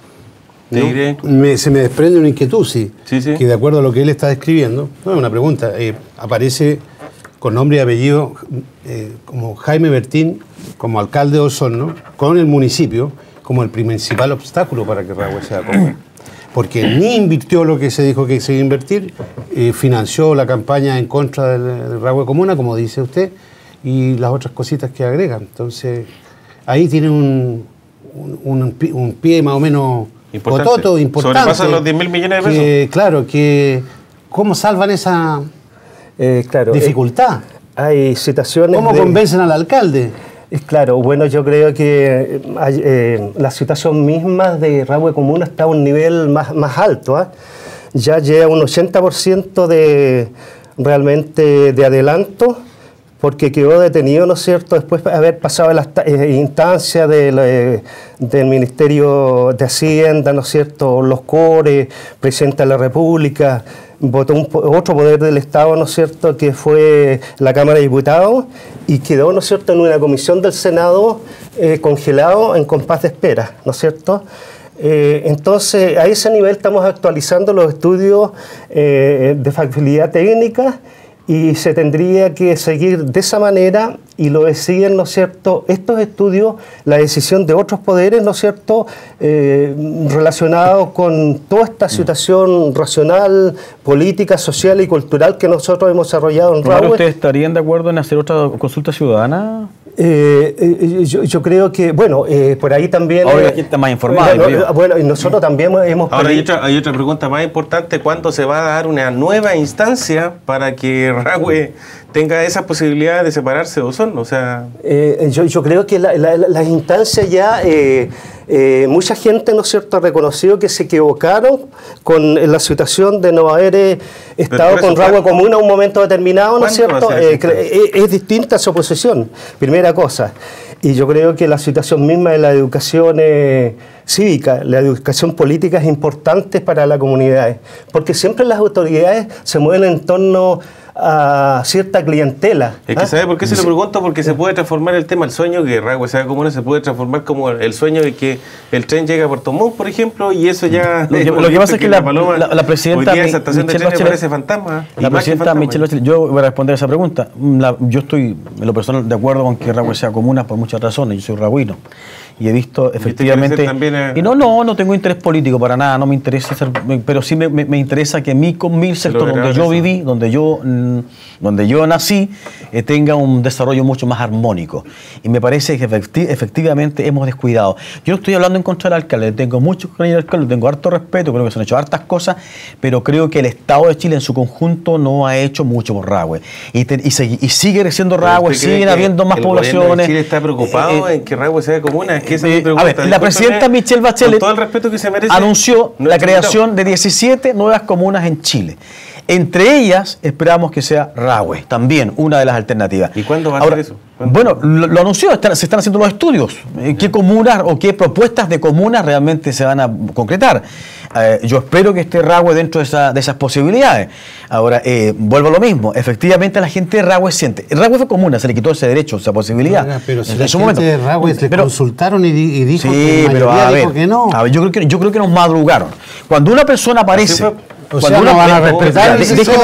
Se me desprende una inquietud, sí. Que de acuerdo a lo que él está describiendo, no es una pregunta, aparece con nombre y apellido como Jaime Bertín, como alcalde de Osorno, con el municipio, como el principal obstáculo para que Rahue sea comuna. Porque ni invirtió lo que se dijo que se iba a invertir, financió la campaña en contra de Rahue comuna, como dice usted, y las otras cositas que agregan. Entonces, ahí tiene un pie más o menos cototo, importante. Sobrepasan los 10.000 millones de pesos. Claro, ¿cómo salvan esa dificultad? Hay situaciones. ¿Cómo convencen al alcalde? Claro, bueno, yo creo que la situación misma de Rahue comuna está a un nivel más alto, ¿eh? Ya llega un 80% realmente de adelanto, porque quedó detenido, ¿no es cierto?, después de haber pasado las instancias del Ministerio de Hacienda, ¿no es cierto?, los CORE, Presidente de la República, votó otro poder del Estado, ¿no es cierto?, que fue la Cámara de Diputados, y quedó, ¿no es cierto?, en una comisión del Senado congelado en compás de espera, ¿no es cierto? Entonces, a ese nivel estamos actualizando los estudios de factibilidad técnica, y se tendría que seguir de esa manera, y lo decían, ¿no es cierto?, estos estudios, la decisión de otros poderes, ¿no es cierto?, relacionados con toda esta situación racional, política, social y cultural que nosotros hemos desarrollado en Rahue. ¿Ustedes estarían de acuerdo en hacer otra consulta ciudadana? Yo creo que, bueno, por ahí también... Ahora aquí está más informado. Bueno, y nosotros también hemos... Ahora hay otra pregunta más importante. ¿Cuándo se va a dar una nueva instancia para que Rahue tenga esa posibilidad de separarse de Osorno? O sea... yo creo que las instancias ya... mucha gente, ¿no es cierto?, ha reconocido que se equivocaron con la situación de no haber estado con Rahue comuna a un momento determinado, ¿no es cierto? Es distinta su posición, primera cosa. Y yo creo que la situación misma de la educación cívica, la educación política es importante para las comunidades, porque siempre las autoridades se mueven en torno a cierta clientela. Es que ¿sabe por qué se lo pregunto? Porque se puede transformar el tema, el sueño que Rahue sea comuna, se puede transformar como el sueño de que el tren llegue a Puerto Montt, por ejemplo, y eso ya... Lo que pasa es que la presidenta hoy día esa estación de trenes parece fantasma. La presidenta Michelle Bachelet, yo voy a responder a esa pregunta. Yo estoy, en lo personal, de acuerdo con que Rahue sea comuna por muchas razones. Yo soy rahuino y he visto efectivamente... También, y no tengo interés político para nada, no me interesa ser, pero sí me interesa que mi sector donde yo viví, donde yo nací, tenga un desarrollo mucho más armónico. Y me parece que efectivamente hemos descuidado. Yo no estoy hablando en contra del alcalde, tengo mucho cariño al alcalde, tengo harto respeto, creo que se han hecho hartas cosas, pero creo que el Estado de Chile en su conjunto no ha hecho mucho por Rahue. Y sigue creciendo Rahue, siguen habiendo más poblaciones. Chile está preocupado en que Rahue sea comuna. Es que esa es mi pregunta. A ver, la presidenta Michelle Bachelet, con todo el respeto que se merece, anunció la creación de 17 nuevas comunas en Chile. Entre ellas, esperamos que sea Rahue, también una de las alternativas. ¿Y cuándo va a ser eso? Bueno, lo anunció, se están haciendo los estudios. ¿Qué comunas o qué propuestas de comunas realmente se van a concretar? Yo espero que esté Rahue dentro de esas posibilidades. Ahora, vuelvo a lo mismo. Efectivamente, la gente de Rahue siente. Rahue fue comuna, se le quitó ese derecho, esa posibilidad. Pero si la gente de Rahue le consultaron y dijo sí, que no. A ver, yo creo que nos madrugaron. Cuando una persona aparece... Cuando una van a respetar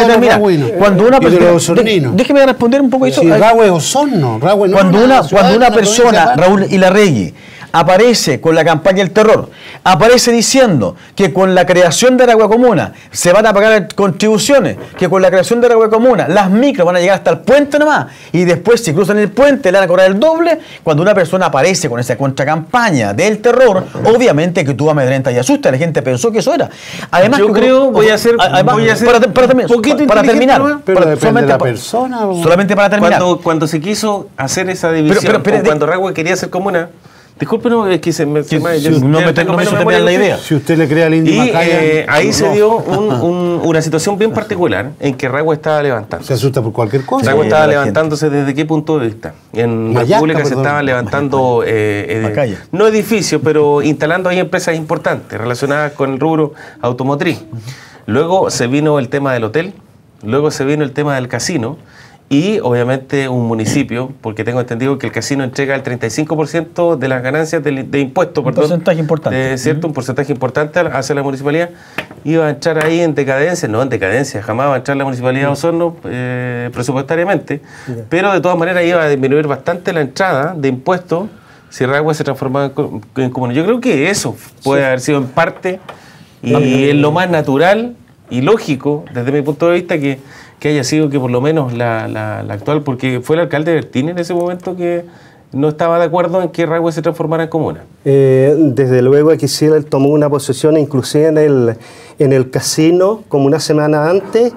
déjeme responder un poco eso. Si Rahue es Osorno, cuando una persona, Raúl Ilarregui, aparece con la campaña del terror, aparece diciendo que con la creación de Aragua Comuna se van a pagar contribuciones, que con la creación de Aragua Comuna las micros van a llegar hasta el puente nomás, y después si cruzan el puente le van a cobrar el doble, cuando una persona aparece con esa contracampaña del terror, obviamente que tú amedrentas y asustas. La gente pensó que eso era. Además, yo creo, voy a hacer para terminar, pero depende de la persona. Solamente para terminar. Cuando se quiso hacer esa división, pero cuando Aragua quería ser comuna, disculpe, no, es que no me hizo terminar la idea. Si usted le crea al Indio Macaya, ahí se dio una situación bien particular en que Aragua estaba levantando. Se asusta por cualquier cosa. Aragua estaba levantándose desde qué punto de vista. En República se estaban levantando, no edificios, pero instalando ahí empresas importantes relacionadas con el rubro automotriz. Luego se vino el tema del hotel, luego se vino el tema del casino. Y obviamente un municipio, porque tengo entendido que el casino entrega el 35% de las ganancias de impuestos. Un porcentaje importante. ¿Cierto? Un porcentaje importante hacia la municipalidad. Iba a entrar ahí en decadencia, no en decadencia, jamás va a entrar la municipalidad de Osorno presupuestariamente, pero de todas maneras iba a disminuir bastante la entrada de impuestos si Aragua se transformaba en comuna. Yo creo que eso puede haber sido en parte y es lo más natural y lógico desde mi punto de vista que haya sido que por lo menos la actual, porque fue el alcalde Bertini en ese momento que no estaba de acuerdo en que Aragua se transformara en comuna. Desde luego que sí, él tomó una posición inclusive en el casino, como una semana antes,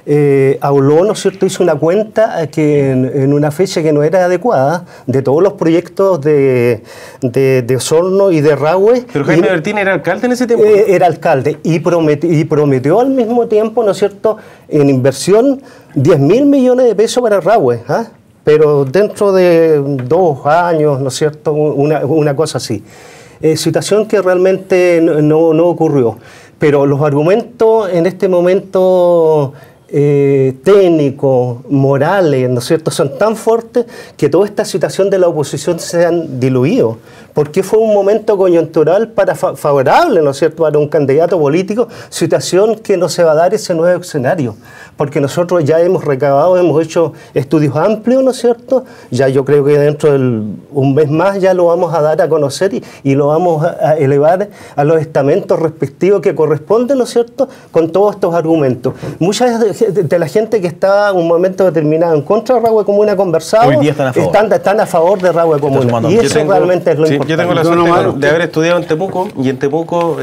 habló, ¿no es cierto?, hizo una cuenta que en una fecha que no era adecuada de todos los proyectos de Osorno y de Rahue. Pero Jaime Bertini era alcalde en ese tiempo. Era alcalde y prometió al mismo tiempo, ¿no es cierto?, en inversión 10.000 millones de pesos para Rahue, ¿ah? Pero dentro de 2 años, ¿no es cierto?, una cosa así. Situación que realmente no ocurrió. Pero los argumentos en este momento técnicos, morales, ¿no es cierto?, son tan fuertes que toda esta situación de la oposición se han diluido, porque fue un momento coyuntural favorable, ¿no es cierto?, para un candidato político, situación que no se va a dar ese nuevo escenario, porque nosotros ya hemos recabado, hemos hecho estudios amplios, ¿no es cierto?, ya yo creo que dentro de un mes más ya lo vamos a dar a conocer y lo vamos a elevar a los estamentos respectivos que corresponden, ¿no es cierto?, con todos estos argumentos. Muchas de la gente que estaba en un momento determinado en contra de Rahue Comuna conversado, hoy día están a favor de Rahue Comuna. Y eso realmente es lo importante. Yo tengo la suerte de haber estudiado en Temuco, y en Temuco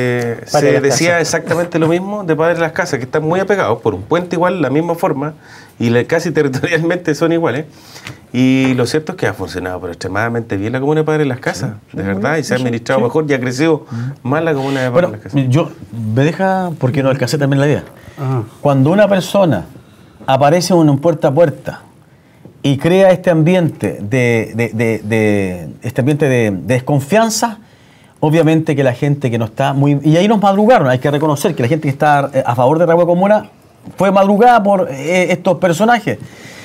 se decía exactamente lo mismo de Padre de las Casas, que están muy apegados por un puente igual, la misma forma, y casi territorialmente son iguales. Y lo cierto es que ha funcionado pero extremadamente bien la comuna de Padre de las Casas, de verdad, y se ha administrado mejor y ha crecido más la comuna de Padre de las Casas. Me deja, porque no alcancé también la idea. Cuando una persona aparece en un puerta a puerta y crea este ambiente de desconfianza, obviamente que la gente que no está muy... Y ahí nos madrugaron, hay que reconocer que la gente que está a favor de Rahue Comuna fue madrugada por estos personajes.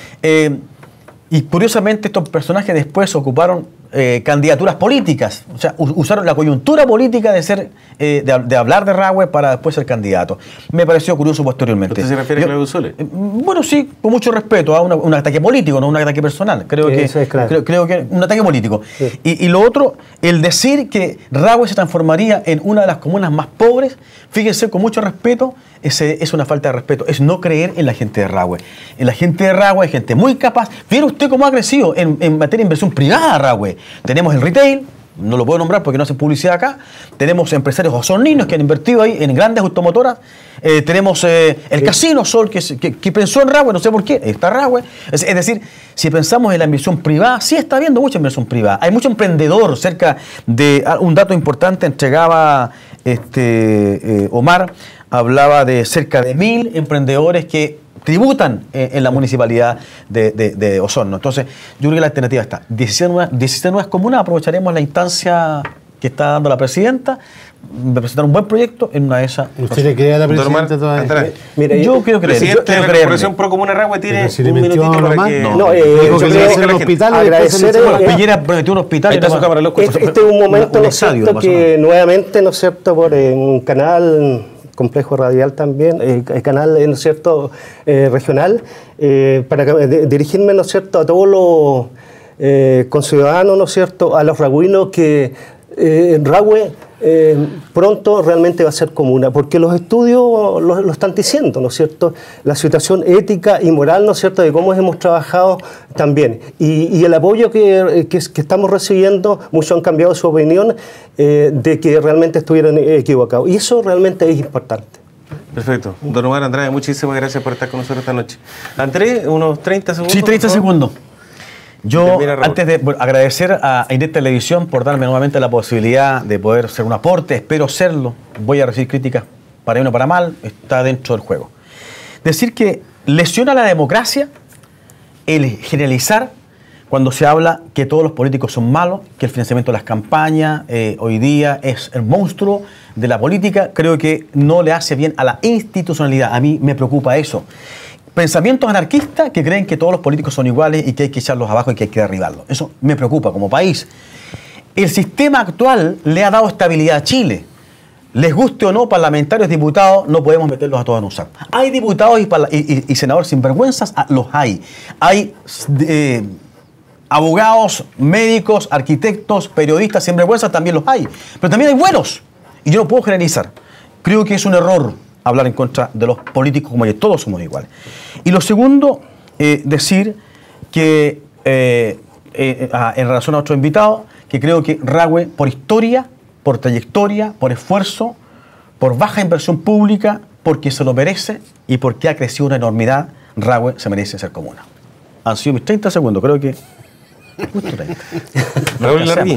Y curiosamente estos personajes después ocuparon candidaturas políticas, o sea, usaron la coyuntura política de hablar de Rahue para después ser candidato. Me pareció curioso posteriormente. ¿Usted se refiere a Claudio Sole? Bueno, sí, con mucho respeto, a un ataque político, no un ataque personal. Creo que un ataque político. Sí. Y lo otro, el decir que Rahue se transformaría en una de las comunas más pobres, fíjense, con mucho respeto, es una falta de respeto, es no creer en la gente de Rahue. En la gente de Rahue hay gente muy capaz. ¿Viera usted cómo ha crecido en materia de inversión privada Rahue? Tenemos el retail, no lo puedo nombrar porque no hacen publicidad acá. Tenemos empresarios osorninos que han invertido ahí en grandes automotoras. Tenemos el Casino Sol que pensó en Rahue, no sé por qué, está Rahue. Es decir, si pensamos en la inversión privada, sí está habiendo mucha inversión privada. Hay mucho emprendedor cerca de... Un dato importante entregaba Omar, hablaba de cerca de 1.000 emprendedores que tributan en la municipalidad de Osorno. Entonces, yo creo que la alternativa está. 17 nuevas comunas, aprovecharemos la instancia que está dando la presidenta, de presentar un buen proyecto en una de esas. ¿Usted le cree a la presidenta todavía? Mira, yo creo que presidente de la Corporación Pro Comuna Rahue tiene un minutito para que... No, yo creo que el hospital, agradecer... Piñera prometió un hospital. Este es un momento, ¿no es cierto?, que nuevamente, ¿no es cierto?, por un canal... complejo radial también, el canal, ¿no es cierto?, regional, para dirigirme, ¿no es cierto?, a todos conciudadanos, ¿no es cierto?, a los ragüinos que Rahue pronto realmente va a ser comuna, porque los estudios lo están diciendo, ¿no es cierto?, la situación ética y moral, ¿no es cierto?, de cómo hemos trabajado también, y el apoyo que estamos recibiendo, muchos han cambiado su opinión de que realmente estuvieron equivocados, y eso realmente es importante. Perfecto. Don Omar Andrade, muchísimas gracias por estar con nosotros esta noche. Andrés, unos 30 segundos. Sí, 30 segundos. Yo, antes de agradecer a Inet Televisión por darme nuevamente la posibilidad de poder ser un aporte, espero serlo, voy a recibir críticas para bien o para mal, está dentro del juego. Decir que lesiona la democracia el generalizar cuando se habla que todos los políticos son malos, que el financiamiento de las campañas hoy día es el monstruo de la política, creo que no le hace bien a la institucionalidad, a mí me preocupa eso. Pensamientos anarquistas que creen que todos los políticos son iguales y que hay que echarlos abajo y que hay que derribarlos. Eso me preocupa como país. El sistema actual le ha dado estabilidad a Chile. Les guste o no, parlamentarios, diputados, no podemos meterlos a todos en un saco. Hay diputados y senadores sinvergüenzas, los hay. Hay abogados, médicos, arquitectos, periodistas sinvergüenzas, también los hay. Pero también hay buenos. Y yo no puedo generalizar. Creo que es un error hablar en contra de los políticos como que todos somos iguales. Y lo segundo, decir que en relación a otro invitado, que creo que Rahue, por historia, por trayectoria, por esfuerzo, por baja inversión pública, porque se lo merece y porque ha crecido una enormidad, Rahue se merece ser comuna. Han sido mis 30 segundos, creo que... Justo 30. Raúl Larguín.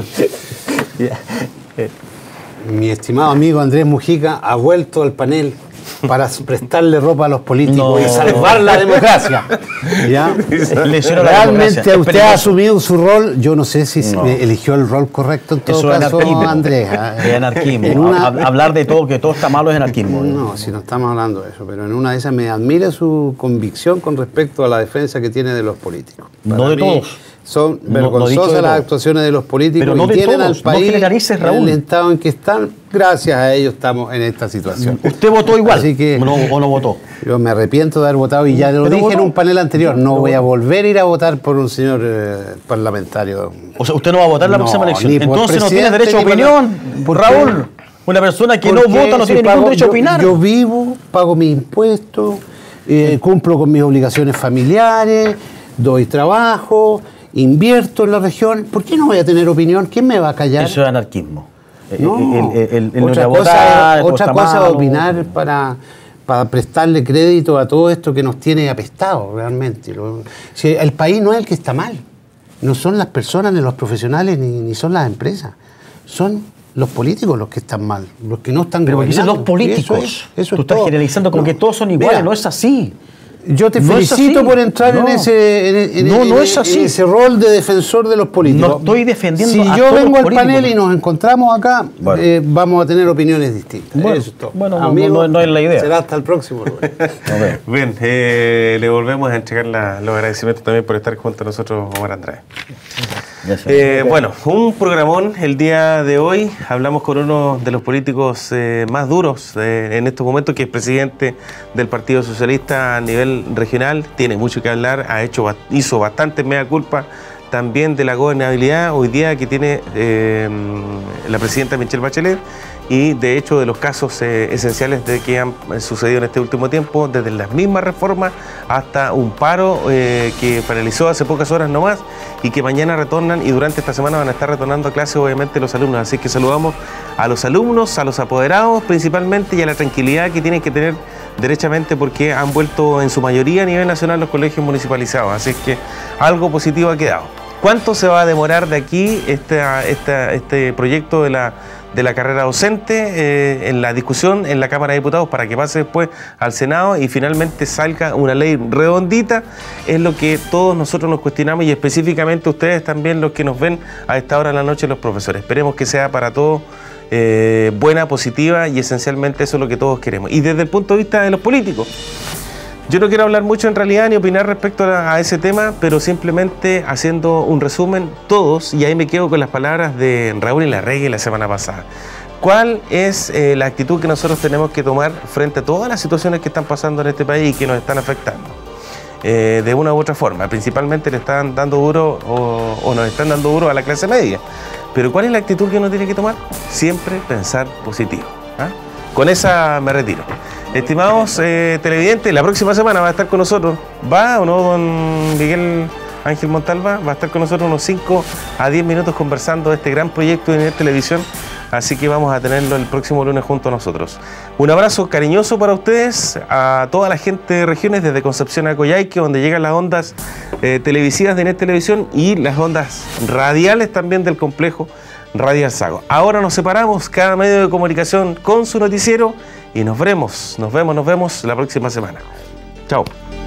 Mi estimado amigo Andrés Mujica ha vuelto al panel para prestarle ropa a los políticos y salvar la democracia. ¿Ya? Realmente usted ha asumido su rol, yo no sé si eligió el rol correcto en todo caso, Andrés. Es anarquismo. Hablar de todo, que todo está malo es anarquismo. No, si no estamos hablando de eso, pero en una de esas me admira su convicción con respecto a la defensa que tiene de los políticos. No de todos. Son vergonzosas las actuaciones de los políticos, pero no y tienen al país en el estado en que están. Gracias a ellos estamos en esta situación. ¿Usted votó igual? Así que, ¿O no votó? Yo me arrepiento de haber votado y ya lo dije en un panel anterior. No voy a volver a ir a votar por un señor parlamentario. O sea, usted no va a votar en la próxima elección. Entonces no tiene derecho a opinión, Raúl. Una persona que no vota no tiene ningún derecho a opinar. Yo vivo, pago mis impuestos, cumplo con mis obligaciones familiares, doy trabajo, invierto en la región. ¿Por qué no voy a tener opinión? ¿Quién me va a callar? Eso es anarquismo. No, otra cosa es opinar para prestarle crédito a todo esto que nos tiene apestado realmente. Si el país no es el que está mal, no son las personas ni los profesionales ni son las empresas, son los políticos los que están mal, los que no están gobernando. Pero dicen los políticos. Tú estás generalizando como que todos son iguales. Mira, no es así. Yo te felicito por entrar en ese rol de defensor de los políticos. No estoy defendiendo a yo vengo al panel y nos encontramos acá, vamos a tener opiniones distintas. Bueno, eso es todo. Bueno, amigo, no es la idea. Será hasta el próximo. Bien, le volvemos a entregar los agradecimientos también por estar junto a nosotros, Omar Andrade. Bueno, un programón el día de hoy. Hablamos con uno de los políticos más duros en estos momentos, que es presidente del Partido Socialista a nivel regional. Tiene mucho que hablar, hizo bastante mea culpa también de la gobernabilidad hoy día que tiene la presidenta Michelle Bachelet, y de hecho de los casos esenciales de que han sucedido en este último tiempo, desde las mismas reformas hasta un paro que paralizó hace pocas horas nomás y que mañana retornan, y durante esta semana van a estar retornando a clase obviamente los alumnos. Así que saludamos a los alumnos, a los apoderados principalmente, y a la tranquilidad que tienen que tener derechamente, porque han vuelto en su mayoría a nivel nacional los colegios municipalizados. Así que algo positivo ha quedado. ¿Cuánto se va a demorar de aquí este proyecto de la carrera docente en la discusión en la Cámara de Diputados para que pase después al Senado y finalmente salga una ley redondita? Es lo que todos nosotros nos cuestionamos, y específicamente ustedes también, los que nos ven a esta hora de la noche, los profesores. Esperemos que sea para todos buena, positiva, y esencialmente eso es lo que todos queremos. Y desde el punto de vista de los políticos, yo no quiero hablar mucho en realidad ni opinar respecto a ese tema, pero simplemente haciendo un resumen, todos, y ahí me quedo con las palabras de Raúl Larregui la semana pasada. ¿Cuál es la actitud que nosotros tenemos que tomar frente a todas las situaciones que están pasando en este país y que nos están afectando? de una u otra forma. Principalmente le están dando duro o nos están dando duro a la clase media. Pero ¿cuál es la actitud que uno tiene que tomar? Siempre pensar positivo. ¿Ah? Con esa me retiro. Estimados televidentes, la próxima semana va a estar con nosotros, ¿va o no, don Miguel Ángel Montalva? Va a estar con nosotros unos 5 a 10 minutos conversando de este gran proyecto de Nivel Televisión, así que vamos a tenerlo el próximo lunes junto a nosotros. Un abrazo cariñoso para ustedes, a toda la gente de regiones, desde Concepción a Coyhaique, donde llegan las ondas televisivas de Nivel Televisión y las ondas radiales también del complejo Radial Sago. Ahora nos separamos, cada medio de comunicación con su noticiero, y nos vemos la próxima semana. Chao.